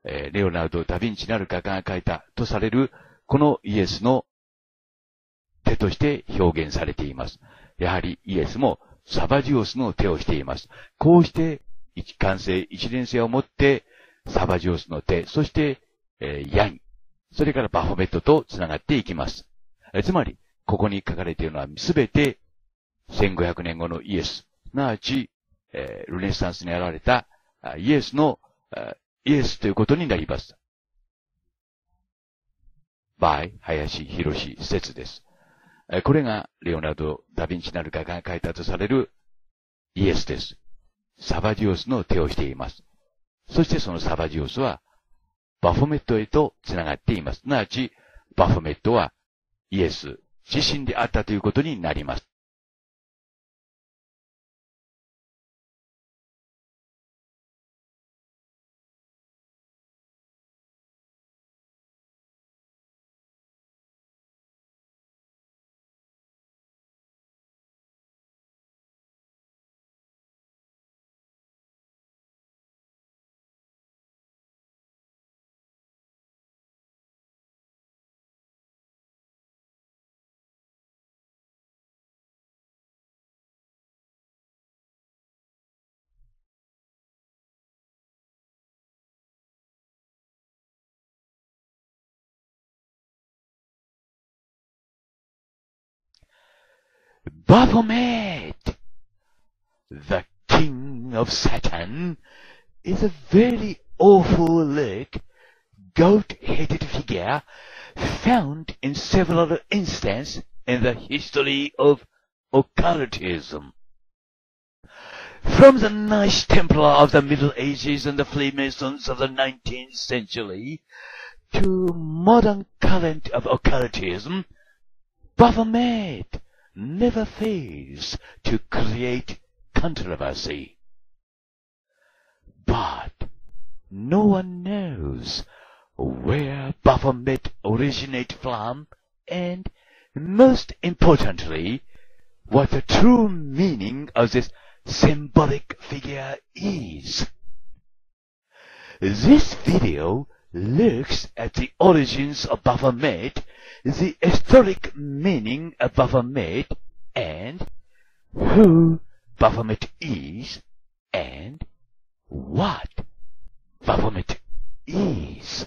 C: えーレオナルド・ダ・ヴィンチなる画家が描いたとされる、このイエスの手として表現されています。やはりイエスもサバジオスの手をしています。こうして一貫性、一連性を持って、サバジオスの手、そして、えーヤギ、それからバフォメットと繋がっていきます。えつまり、ここに書かれているのはすべてせんごひゃくねんごのイエス、すなわち、えールネサンスに現れたイエスの、イエスということになります。by 林博説です。これがレオナルド・ダ・ヴィンチなる画家が描いたとされるイエスです。サバジオスの手をしています。そしてそのサバジオスはバフォメットへと繋がっています。すなわち、バフォメットはイエス自身であったということになります。Baphomet, the king of Satan, is a very awful-looking, goat-headed figure found in several instances in the history of occultism. From the Knights Templar of the Middle Ages and the Freemasons of the nineteenth century to modern current of occultism, Baphomet never fails to create controversy. But no one knows where Baphomet originated from, and most importantly, what the true meaning of this symbolic figure is. This video looks at the origins of Baphomet, the historic meaning of Baphomet, and who Baphomet is, and what Baphomet is.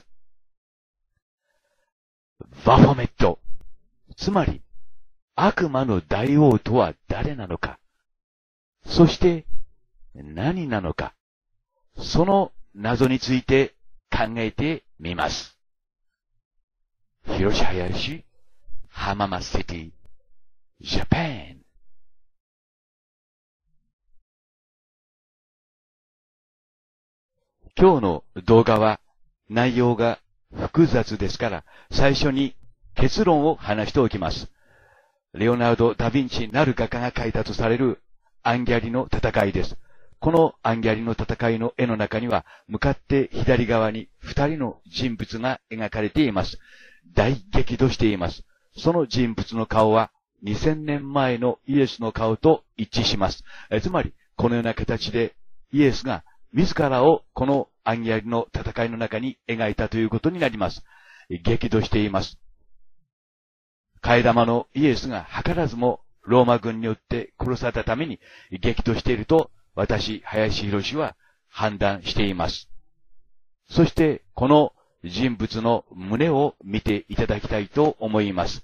C: バフォメット、つまり悪魔の大王とは誰なのか、そして何なのか、その謎について考えてみます。広島林、浜松シティ、ジャパン。今日の動画は内容が複雑ですから、最初に結論を話しておきます。レオナルド・ダ・ヴィンチなる画家が描いたとされるアンギャリの戦いです。このアンギャリの戦いの絵の中には、向かって左側に二人の人物が描かれています。大激怒しています。その人物の顔はにせんねんまえのイエスの顔と一致します。えつまり、このような形でイエスが自らをこのアンギャリの戦いの中に描いたということになります。激怒しています。替え玉のイエスが図らずもローマ軍によって殺されたために激怒していると私、林博は判断しています。そして、この人物の胸を見ていただきたいと思います。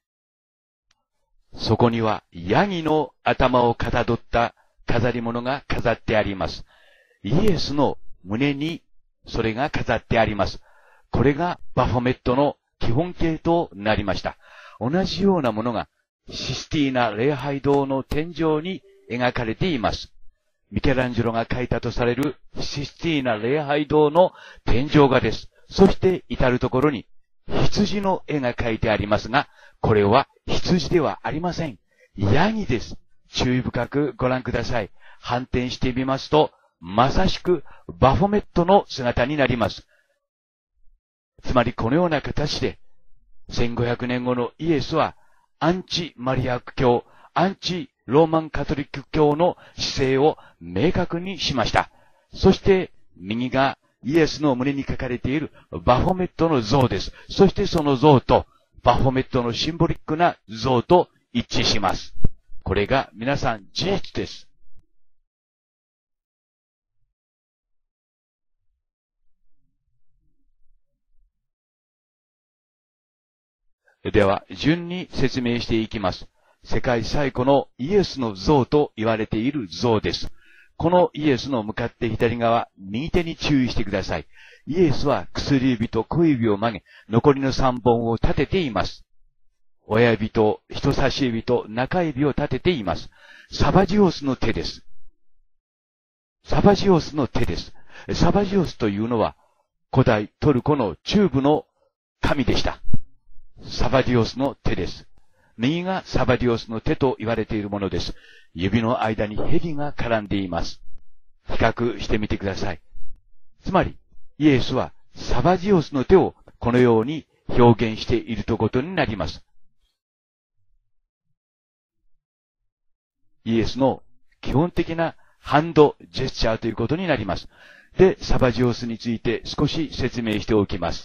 C: そこにはヤギの頭をかたどった飾り物が飾ってあります。イエスの胸にそれが飾ってあります。これがバフォメットの基本形となりました。同じようなものがシスティーナ礼拝堂の天井に描かれています。ミケランジェロが描いたとされるシスティーナ礼拝堂の天井画です。そして至るところに羊の絵が描いてありますが、これは羊ではありません。ヤギです。注意深くご覧ください。反転してみますと、まさしくバフォメットの姿になります。つまりこのような形で、せんごひゃくねんごのイエスはアンチマリアク教、アンチローマンカトリック教の姿勢を明確にしました。そして右がイエスの胸に書かれているバフォメットの像です。そしてその像とバフォメットのシンボリックな像と一致します。これが皆さん事実です。では、順に説明していきます。世界最古のイエスの像と言われている像です。このイエスの向かって左側、右手に注意してください。イエスは薬指と小指を曲げ、残りの三本を立てています。親指と人差し指と中指を立てています。サバジオスの手です。サバジオスの手です。サバジオスというのは、古代トルコの中部の神でした。サバディオスの手です。右がサバディオスの手と言われているものです。指の間に蛇が絡んでいます。比較してみてください。つまり、イエスはサバディオスの手をこのように表現しているということになります。イエスの基本的なハンドジェスチャーということになります。で、サバジオスについて少し説明しておきます。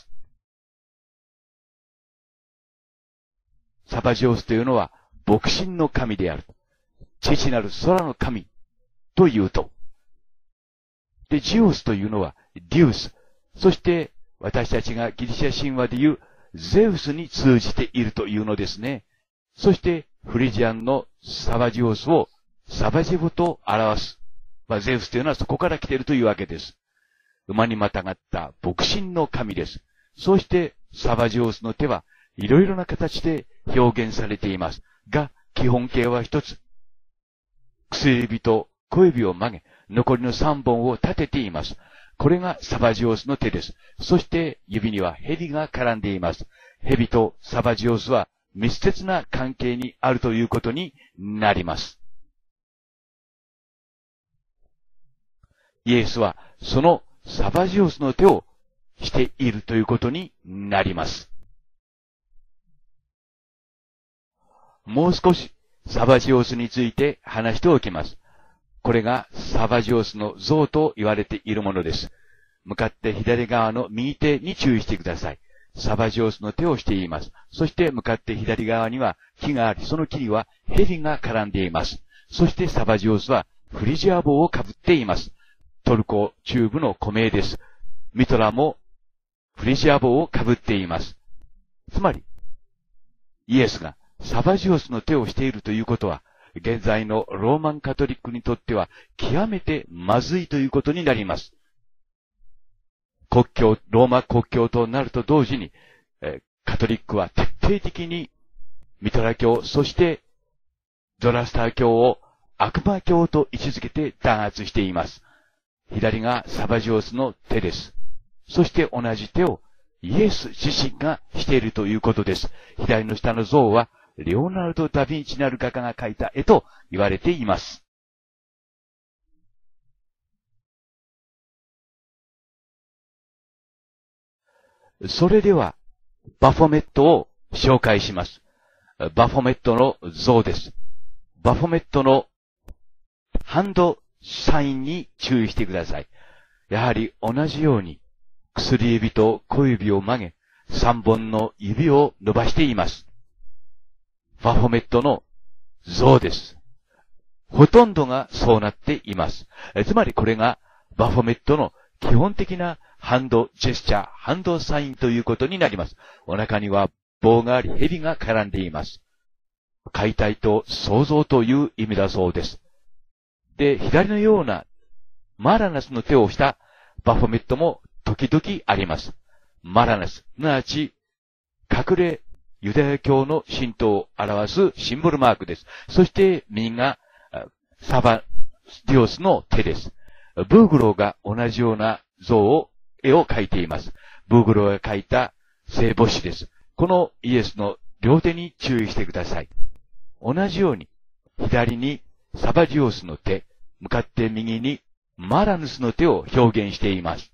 C: サバジオスというのは牧神の神である。父なる空の神というと。で、ジオスというのはデュース。そして私たちがギリシャ神話でいうゼウスに通じているというのですね。そしてフリジアンのサバジオスをサバジェボと表す。まあ、ゼウスというのはそこから来ているというわけです。馬にまたがった牧神の神です。そしてサバジオスの手はいろいろな形で表現されています。が、基本形は一つ。薬指と小指を曲げ、残りの三本を立てています。これがサバジオスの手です。そして指には蛇が絡んでいます。蛇とサバジオスは密接な関係にあるということになります。イエスはそのサバジオスの手をしているということになります。もう少しサバジオスについて話しておきます。これがサバジオスの像と言われているものです。向かって左側の右手に注意してください。サバジオスの手をしています。そして向かって左側には木があり、その木には蛇が絡んでいます。そしてサバジオスはフリジア帽をかぶっています。トルコ中部の古名です。ミトラもフリジア帽をかぶっています。つまり、イエスがサバジオスの手をしているということは、現在のローマンカトリックにとっては極めてまずいということになります。国教、ローマ国教となると同時に、えカトリックは徹底的にミトラ教、そしてゾラスター教を悪魔教と位置づけて弾圧しています。左がサバジオスの手です。そして同じ手をイエス自身がしているということです。左の下の像はレオナルド・ダ・ヴィンチなる画家が描いた絵と言われています。それでは、バフォメットを紹介します。バフォメットの像です。バフォメットのハンドサインに注意してください。やはり同じように薬指と小指を曲げ、三本の指を伸ばしています。バフォメットの像です。ほとんどがそうなっています。つまりこれがバフォメットの基本的なハンドジェスチャー、ハンドサインということになります。お腹には棒があり、蛇が絡んでいます。解体と創造という意味だそうです。で、左のようなマラナスの手をしたバフォメットも時々あります。マラナス、すなわち隠れユダヤ教の神道を表すシンボルマークです。そして右がサバディオスの手です。ブーグローが同じような像を、絵を描いています。ブーグローが描いた聖母子です。このイエスの両手に注意してください。同じように左にサバディオスの手、向かって右にマラヌスの手を表現しています。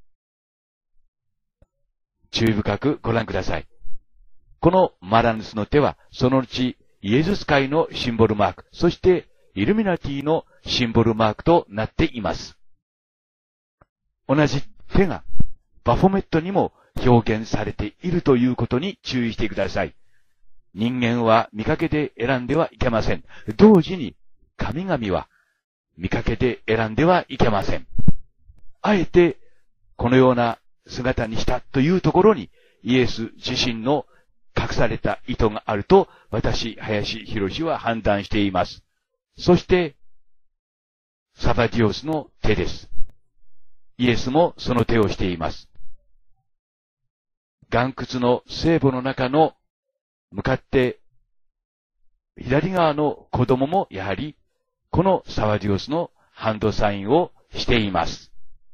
C: 注意深くご覧ください。このマラヌスの手は、そのうちイエズス会のシンボルマーク、そしてイルミナティのシンボルマークとなっています。同じ手がバフォメットにも表現されているということに注意してください。人間は見かけで選んではいけません。同時に神々は見かけで選んではいけません。あえてこのような姿にしたというところにイエス自身の隠された意図があると私、林博は判断しています。そしてサバディオスの手です。イエスもその手をしています。岩窟の聖母の中の向かって左側の子供もやはりこのサバディオスのハンドサインをしています。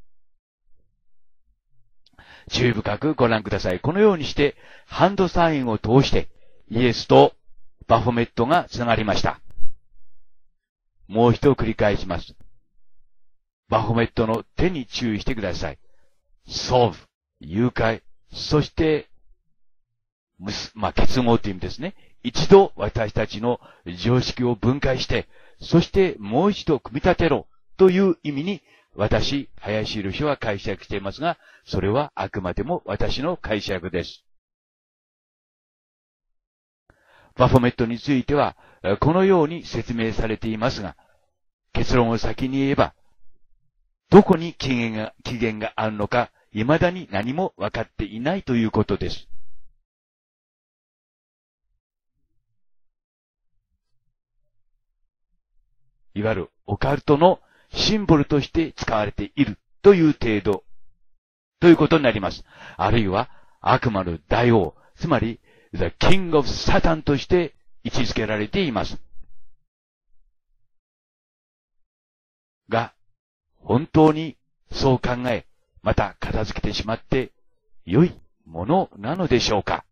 C: 注意深くご覧ください。このようにしてハンドサインを通してイエスとバフォメットがつながりました。もう一度繰り返します。バフォメットの手に注意してください。ソーブ、誘拐、そして、まあ、結合という意味ですね。一度私たちの常識を分解して、そしてもう一度組み立てろという意味に私、林博は解釈していますが、それはあくまでも私の解釈です。バフォメットについては、このように説明されていますが、結論を先に言えば、どこに起源が、起源があるのか、未だに何も分かっていないということです。いわゆるオカルトのシンボルとして使われているという程度、ということになります。あるいは悪魔の大王、つまり The King of Satan として位置づけられています。が、本当にそう考え、また片付けてしまって良いものなのでしょうか。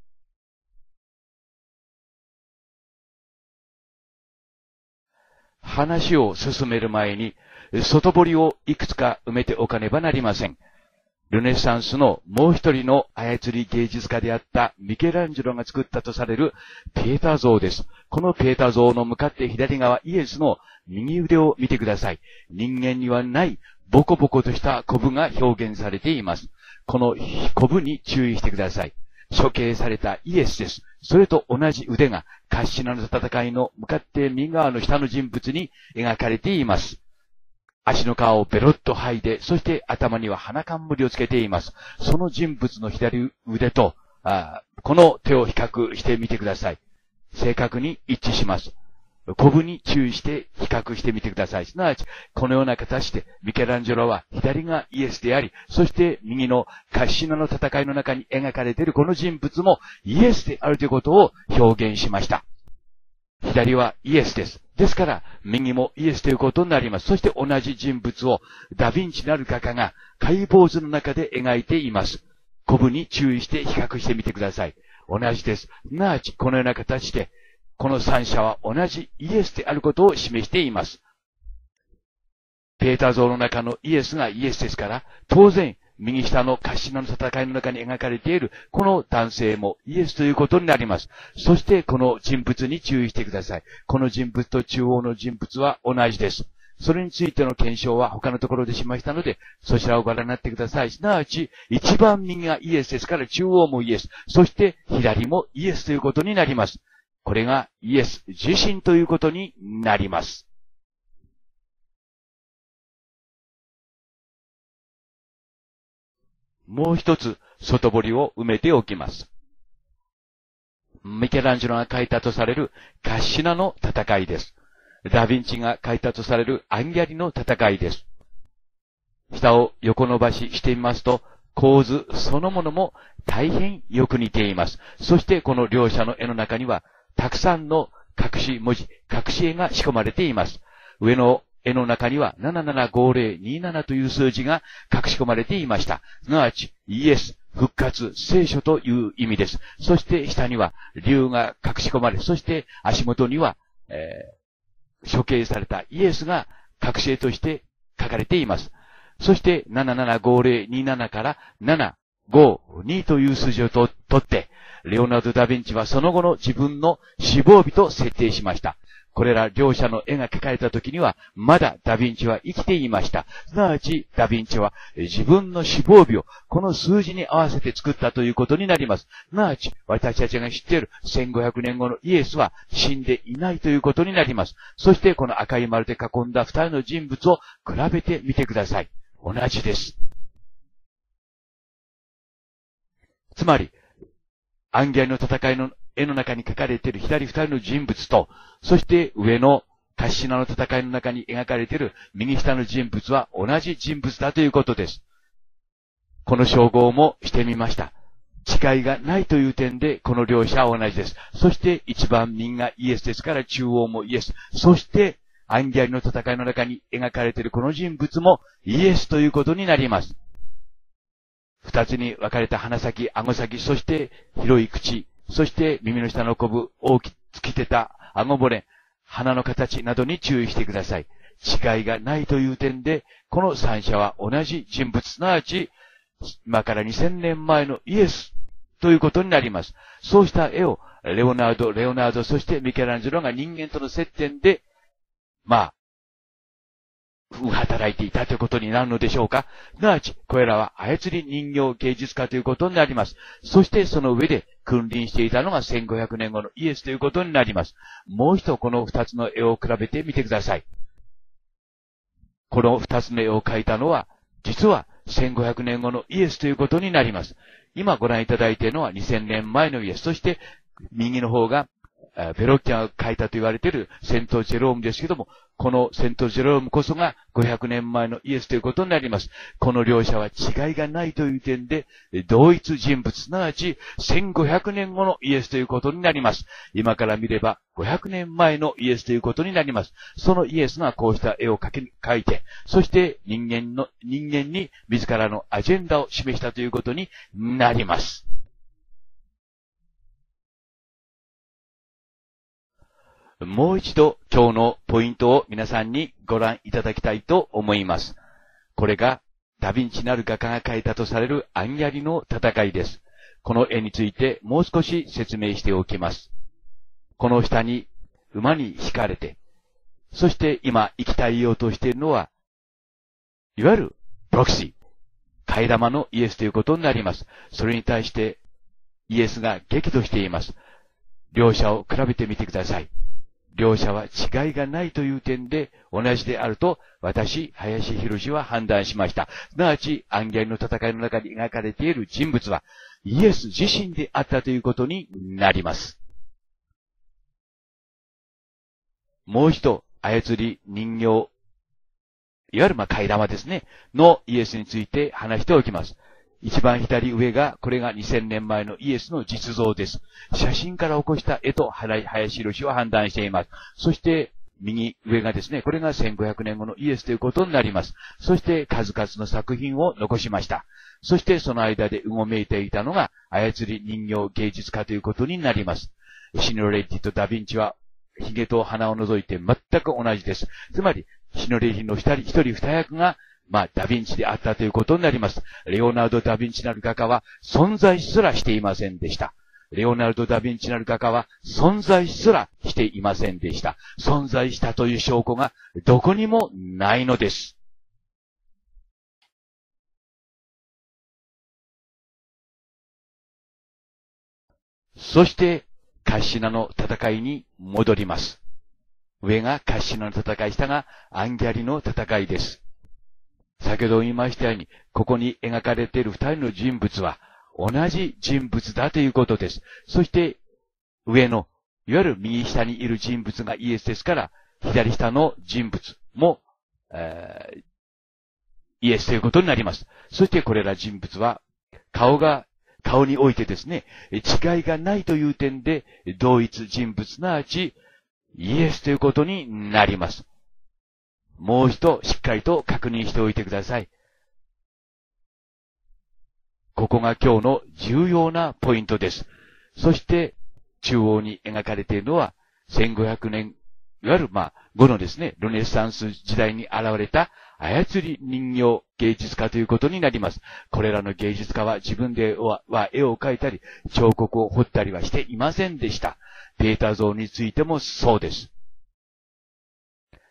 C: 話を進める前に、外堀をいくつか埋めておかねばなりません。ルネサンスのもう一人の操り芸術家であったミケランジェロが作ったとされるペーター像です。このペーター像の向かって左側、イエスの右腕を見てください。人間にはないボコボコとしたコブが表現されています。このコブに注意してください。処刑されたイエスです。それと同じ腕がカッシナの戦いの向かって右側の下の人物に描かれています。足の皮をベロッと剥いで、そして頭には鼻冠をつけています。その人物の左腕と、あこの手を比較してみてください。正確に一致します。コブに注意して比較してみてください。すなわち、このような形でミケランジェロは左がイエスであり、そして右のカッシナの戦いの中に描かれているこの人物もイエスであるということを表現しました。左はイエスです。ですから、右もイエスということになります。そして同じ人物をダヴィンチなる画家が解剖図の中で描いています。コブに注意して比較してみてください。同じです。すなわち、このような形で、この三者は同じイエスであることを示しています。ペーター像の中のイエスがイエスですから、当然、右下のカッシナの戦いの中に描かれている、この男性もイエスということになります。そして、この人物に注意してください。この人物と中央の人物は同じです。それについての検証は他のところでしましたので、そちらをご覧になってください。すなわち、一番右がイエスですから、中央もイエス。そして、左もイエスということになります。これがイエス自身ということになります。もう一つ、外堀を埋めておきます。ミケランジェロが描いたとされるカッシナの戦いです。ダヴィンチが描いたとされるアンギャリの戦いです。下を横伸ばししてみますと、構図そのものも大変よく似ています。そしてこの両者の絵の中には、たくさんの隠し文字、隠し絵が仕込まれています。上の絵の中にはななななごぜろにななという数字が隠し込まれていました。すなわち、イエス、復活、聖書という意味です。そして下には竜が隠し込まれ、そして足元には、えー、処刑されたイエスが隠し絵として書かれています。そしてななななごぜろにななからななごにという数字をと取って、レオナルド・ダ・ヴィンチはその後の自分の死亡日と設定しました。 これら両者の絵が描かれた時には、まだダヴィンチは生きていました。すなわち、ダヴィンチは自分の死亡日をこの数字に合わせて作ったということになります。すなわち、私たちが知っているせんごひゃくねんごのイエスは死んでいないということになります。そしてこの赤い丸で囲んだ二人の人物を比べてみてください。同じです。つまり、アンギャリの戦いの絵の中に描かれている左二人の人物と、そして上のカッシナの戦いの中に描かれている右下の人物は同じ人物だということです。この照合もしてみました。違いがないという点でこの両者は同じです。そして一番右がイエスですから中央もイエス。そしてアンギャリの戦いの中に描かれているこの人物もイエスということになります。二つに分かれた鼻先、顎先、そして広い口、そして耳の下のコブ、大きくきてた顎骨、鼻の形などに注意してください。違いがないという点で、この三者は同じ人物、すなわち、今からにせんねんまえのイエスということになります。そうした絵を、レオナルド、レオナルド、そしてミケランジェロが人間との接点で、まあ、働いていたということになるのでしょうか。すなわち、これらは操り人形芸術家ということになります。そしてその上で君臨していたのがせんごひゃくねんごのイエスということになります。もう一度この二つの絵を比べてみてください。この二つの絵を描いたのは、実はせんごひゃくねんごのイエスということになります。今ご覧いただいているのはにせんねんまえのイエス。そして右の方が、ペロッキャンが書いたと言われているセント・ジェロームですけども、このセント・ジェロームこそがごひゃくねんまえのイエスということになります。この両者は違いがないという点で、同一人物、すなわちせんごひゃくねんごのイエスということになります。今から見ればごひゃくねんまえのイエスということになります。そのイエスがこうした絵を描き、描いて、そして人間の、人間に自らのアジェンダを示したということになります。もう一度今日のポイントを皆さんにご覧いただきたいと思います。これがダヴィンチなる画家が描いたとされるアンギャリの戦いです。この絵についてもう少し説明しておきます。この下に馬に引かれて、そして今生きたいようとしているのは、いわゆるプロキシー、替え玉のイエスということになります。それに対してイエスが激怒しています。両者を比べてみてください。両者は違いがないという点で同じであると私、林博は判断しました。すなわち、アンギャリの戦いの中に描かれている人物はイエス自身であったということになります。もう一度、操り人形、いわゆるまあ替え玉ですね、のイエスについて話しておきます。一番左上が、これがにせんねんまえのイエスの実像です。写真から起こした絵と林博は判断しています。そして、右上がですね、これがせんごひゃくねんごのイエスということになります。そして、数々の作品を残しました。そして、その間でうごめいていたのが、操り人形芸術家ということになります。シノレッティとダヴィンチは、髭と鼻を除いて全く同じです。つまり、シノレッティの一人、一人二役が、まあ、ダヴィンチであったということになります。レオナルド・ダ・ヴィンチなる画家は存在すらしていませんでした。レオナルド・ダ・ヴィンチなる画家は存在すらしていませんでした。存在したという証拠がどこにもないのです。そして、カッシナの戦いに戻ります。上がカッシナの戦い、下がアンギャリの戦いです。先ほど言いましたように、ここに描かれている二人の人物は同じ人物だということです。そして、上の、いわゆる右下にいる人物がイエスですから、左下の人物も、えー、イエスということになります。そしてこれら人物は、顔が、顔においてですね、違いがないという点で、同一人物すなわち、イエスということになります。もう一度しっかりと確認しておいてください。ここが今日の重要なポイントです。そして、中央に描かれているのは、せんごひゃくねん、いわゆるまあ、後のですね、ルネサンス時代に現れた操り人形芸術家ということになります。これらの芸術家は自分では絵を描いたり、彫刻を彫ったりはしていませんでした。ペーター像についてもそうです。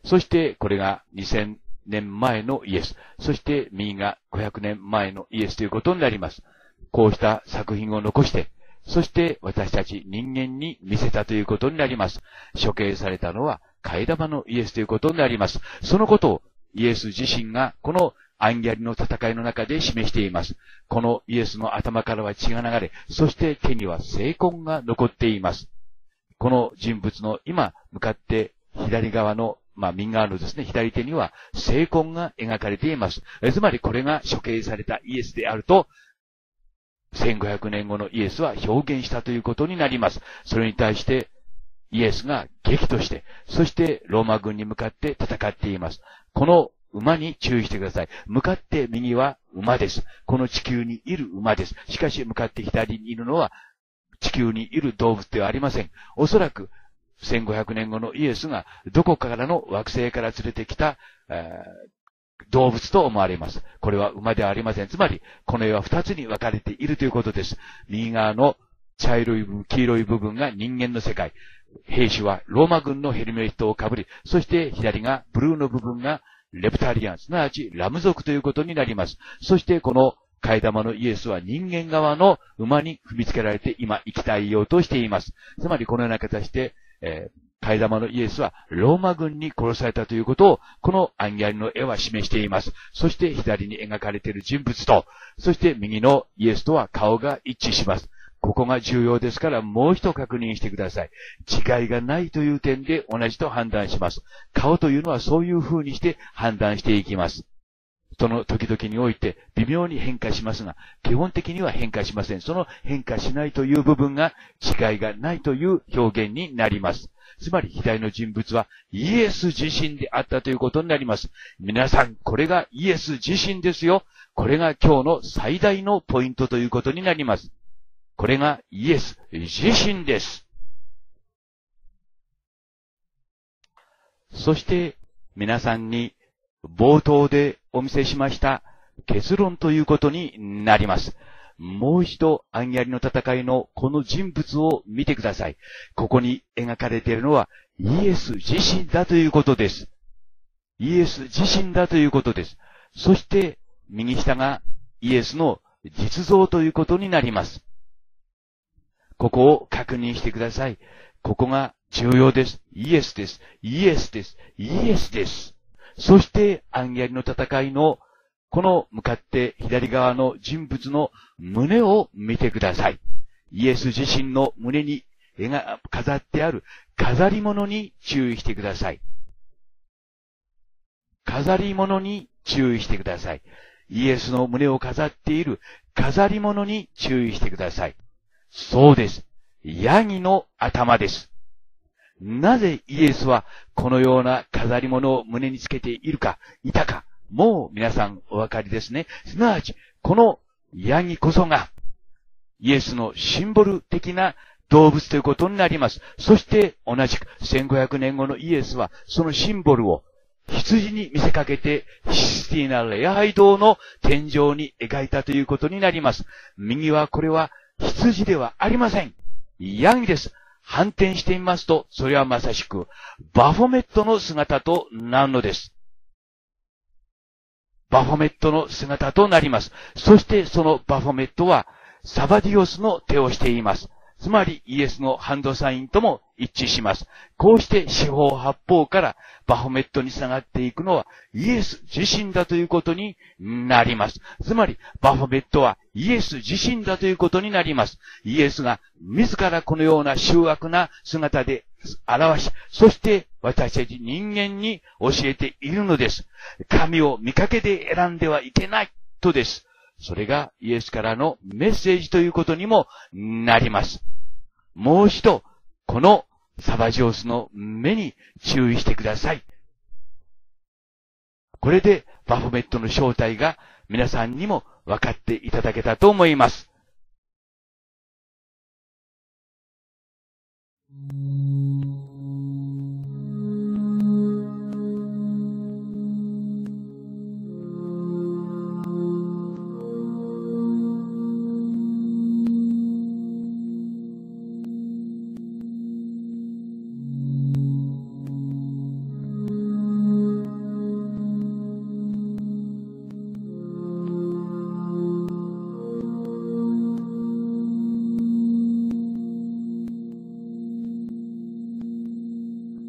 C: そしてこれがにせんねんまえのイエス。そして右がごひゃくねんまえのイエスということになります。こうした作品を残して、そして私たち人間に見せたということになります。処刑されたのは替え玉のイエスということになります。そのことをイエス自身がこのアンギャリの戦いの中で示しています。このイエスの頭からは血が流れ、そして手には聖痕が残っています。この人物の今向かって左側の、まあ右側のですね、左手には聖痕が描かれています。つまりこれが処刑されたイエスであると、せんごひゃくねんごのイエスは表現したということになります。それに対してイエスが激として、そしてローマ軍に向かって戦っています。この馬に注意してください。向かって右は馬です。この地球にいる馬です。しかし向かって左にいるのは地球にいる動物ではありません。おそらくせんごひゃくねんごのイエスがどこかからの惑星から連れてきた、えー、動物と思われます。これは馬ではありません。つまりこの世は二つに分かれているということです。右側の茶色い部分、黄色い部分が人間の世界。兵士はローマ軍のヘルメットをかぶり、そして左がブルーの部分がレプタリアン、すなわちラム族ということになります。そしてこの替え玉のイエスは人間側の馬に踏みつけられて今生きたいようとしています。つまりこのような形で、えー、替え玉のイエスはローマ軍に殺されたということをこのアンギャリの絵は示しています。そして左に描かれている人物と、そして右のイエスとは顔が一致します。ここが重要ですからもう一度確認してください。違いがないという点で同じと判断します。顔というのはそういう風にして判断していきます。その時々において微妙に変化しますが、基本的には変化しません。その変化しないという部分が違いがないという表現になります。つまり左の人物はイエス自身であったということになります。皆さん、これがイエス自身ですよ。これが今日の最大のポイントということになります。これがイエス自身です。そして皆さんに冒頭でお見せしました結論ということになります。もう一度アンギャリの戦いのこの人物を見てください。ここに描かれているのはイエス自身だということです。イエス自身だということです。そして右下がイエスの実像ということになります。ここを確認してください。ここが重要です。イエスです。イエスです。イエスです。そして、アンギャリの戦いの、この向かって左側の人物の胸を見てください。イエス自身の胸に絵が飾ってある飾り物に注意してください。飾り物に注意してください。イエスの胸を飾っている飾り物に注意してください。そうです。ヤギの頭です。なぜイエスはこのような飾り物を胸につけているか、いたか、もう皆さんお分かりですね。すなわち、このヤギこそがイエスのシンボル的な動物ということになります。そして同じくせんごひゃくねんごのイエスはそのシンボルを羊に見せかけてシスティーナ礼拝堂の天井に描いたということになります。右はこれは羊ではありません。ヤギです。反転してみますと、それはまさしくバフォメットの姿となるのです。バフォメットの姿となります。そしてそのバフォメットはサバディオスの手をしています。つまりイエスのハンドサインとも一致します。こうして四方八方からバフォメットにつながっていくのはイエス自身だということになります。つまりバフォメットはイエス自身だということになります。イエスが自らこのような醜悪な姿で表し、そして私たち人間に教えているのです。神を見かけで選んではいけないとです。それがイエスからのメッセージということにもなります。もう一度、このサバジオスの目に注意してください。これでバフォメットの正体が皆さんにも分かっていただけたと思います。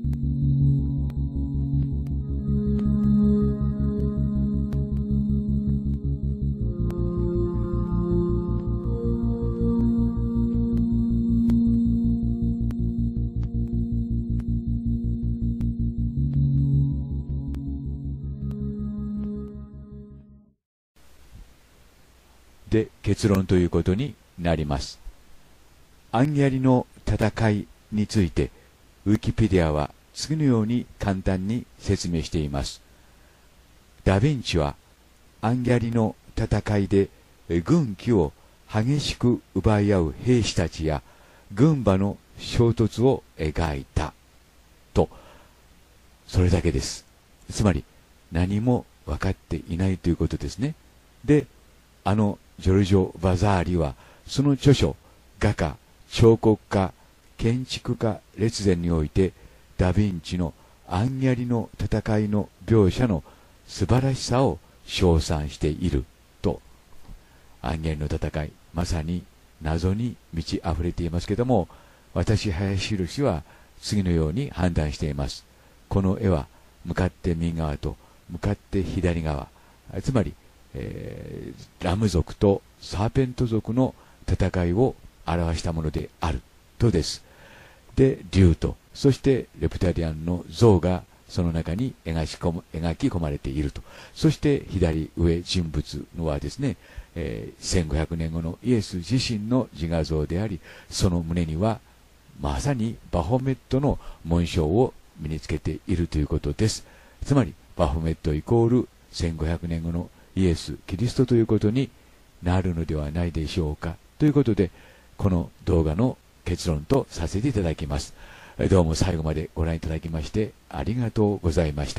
A: で結論ということになります。アンギャリの戦いについてウィキペディアは次のように簡単に説明しています。ダ・ヴィンチはアンギャリの戦いで軍機を激しく奪い合う兵士たちや軍馬の衝突を描いたと、それだけです。つまり何も分かっていないということですね。で、あのジョルジョ・バザーリはその著書画家、彫刻家、建築家列伝においてダ・ヴィンチのアンギャリの戦いの描写の素晴らしさを称賛していると。アンギャリの戦い、まさに謎に満ち溢れていますけども、私林宏は次のように判断しています。この絵は向かって右側と向かって左側、つまりえー、ラム族とサーペント族の戦いを表したものであるとです。で、竜とそしてレプタリアンの像がその中に描き込む描き込まれていると。そして左上人物のはですね、えー、せんごひゃくねんごのイエス自身の自画像であり、その胸にはまさにバフォメットの紋章を身につけているということです。つまりバフォメットイコールせんごひゃくねんごのイエス・キリストということになるのではないでしょうか。ということで、この動画の結論とさせていただきます。どうも最後までご覧いただきましてありがとうございました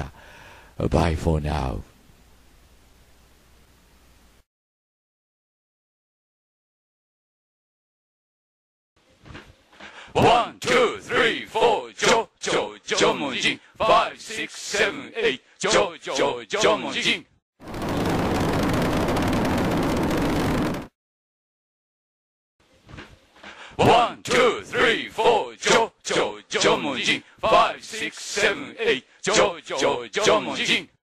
A: 。Bye for now.
B: One, two, three, four, ジョジョジョ文字 five, six, seven, eight ジョジョジョ文字One, two, three, four, ジョジョジョ文字 five, six, seven, eight ジョジョジョ文字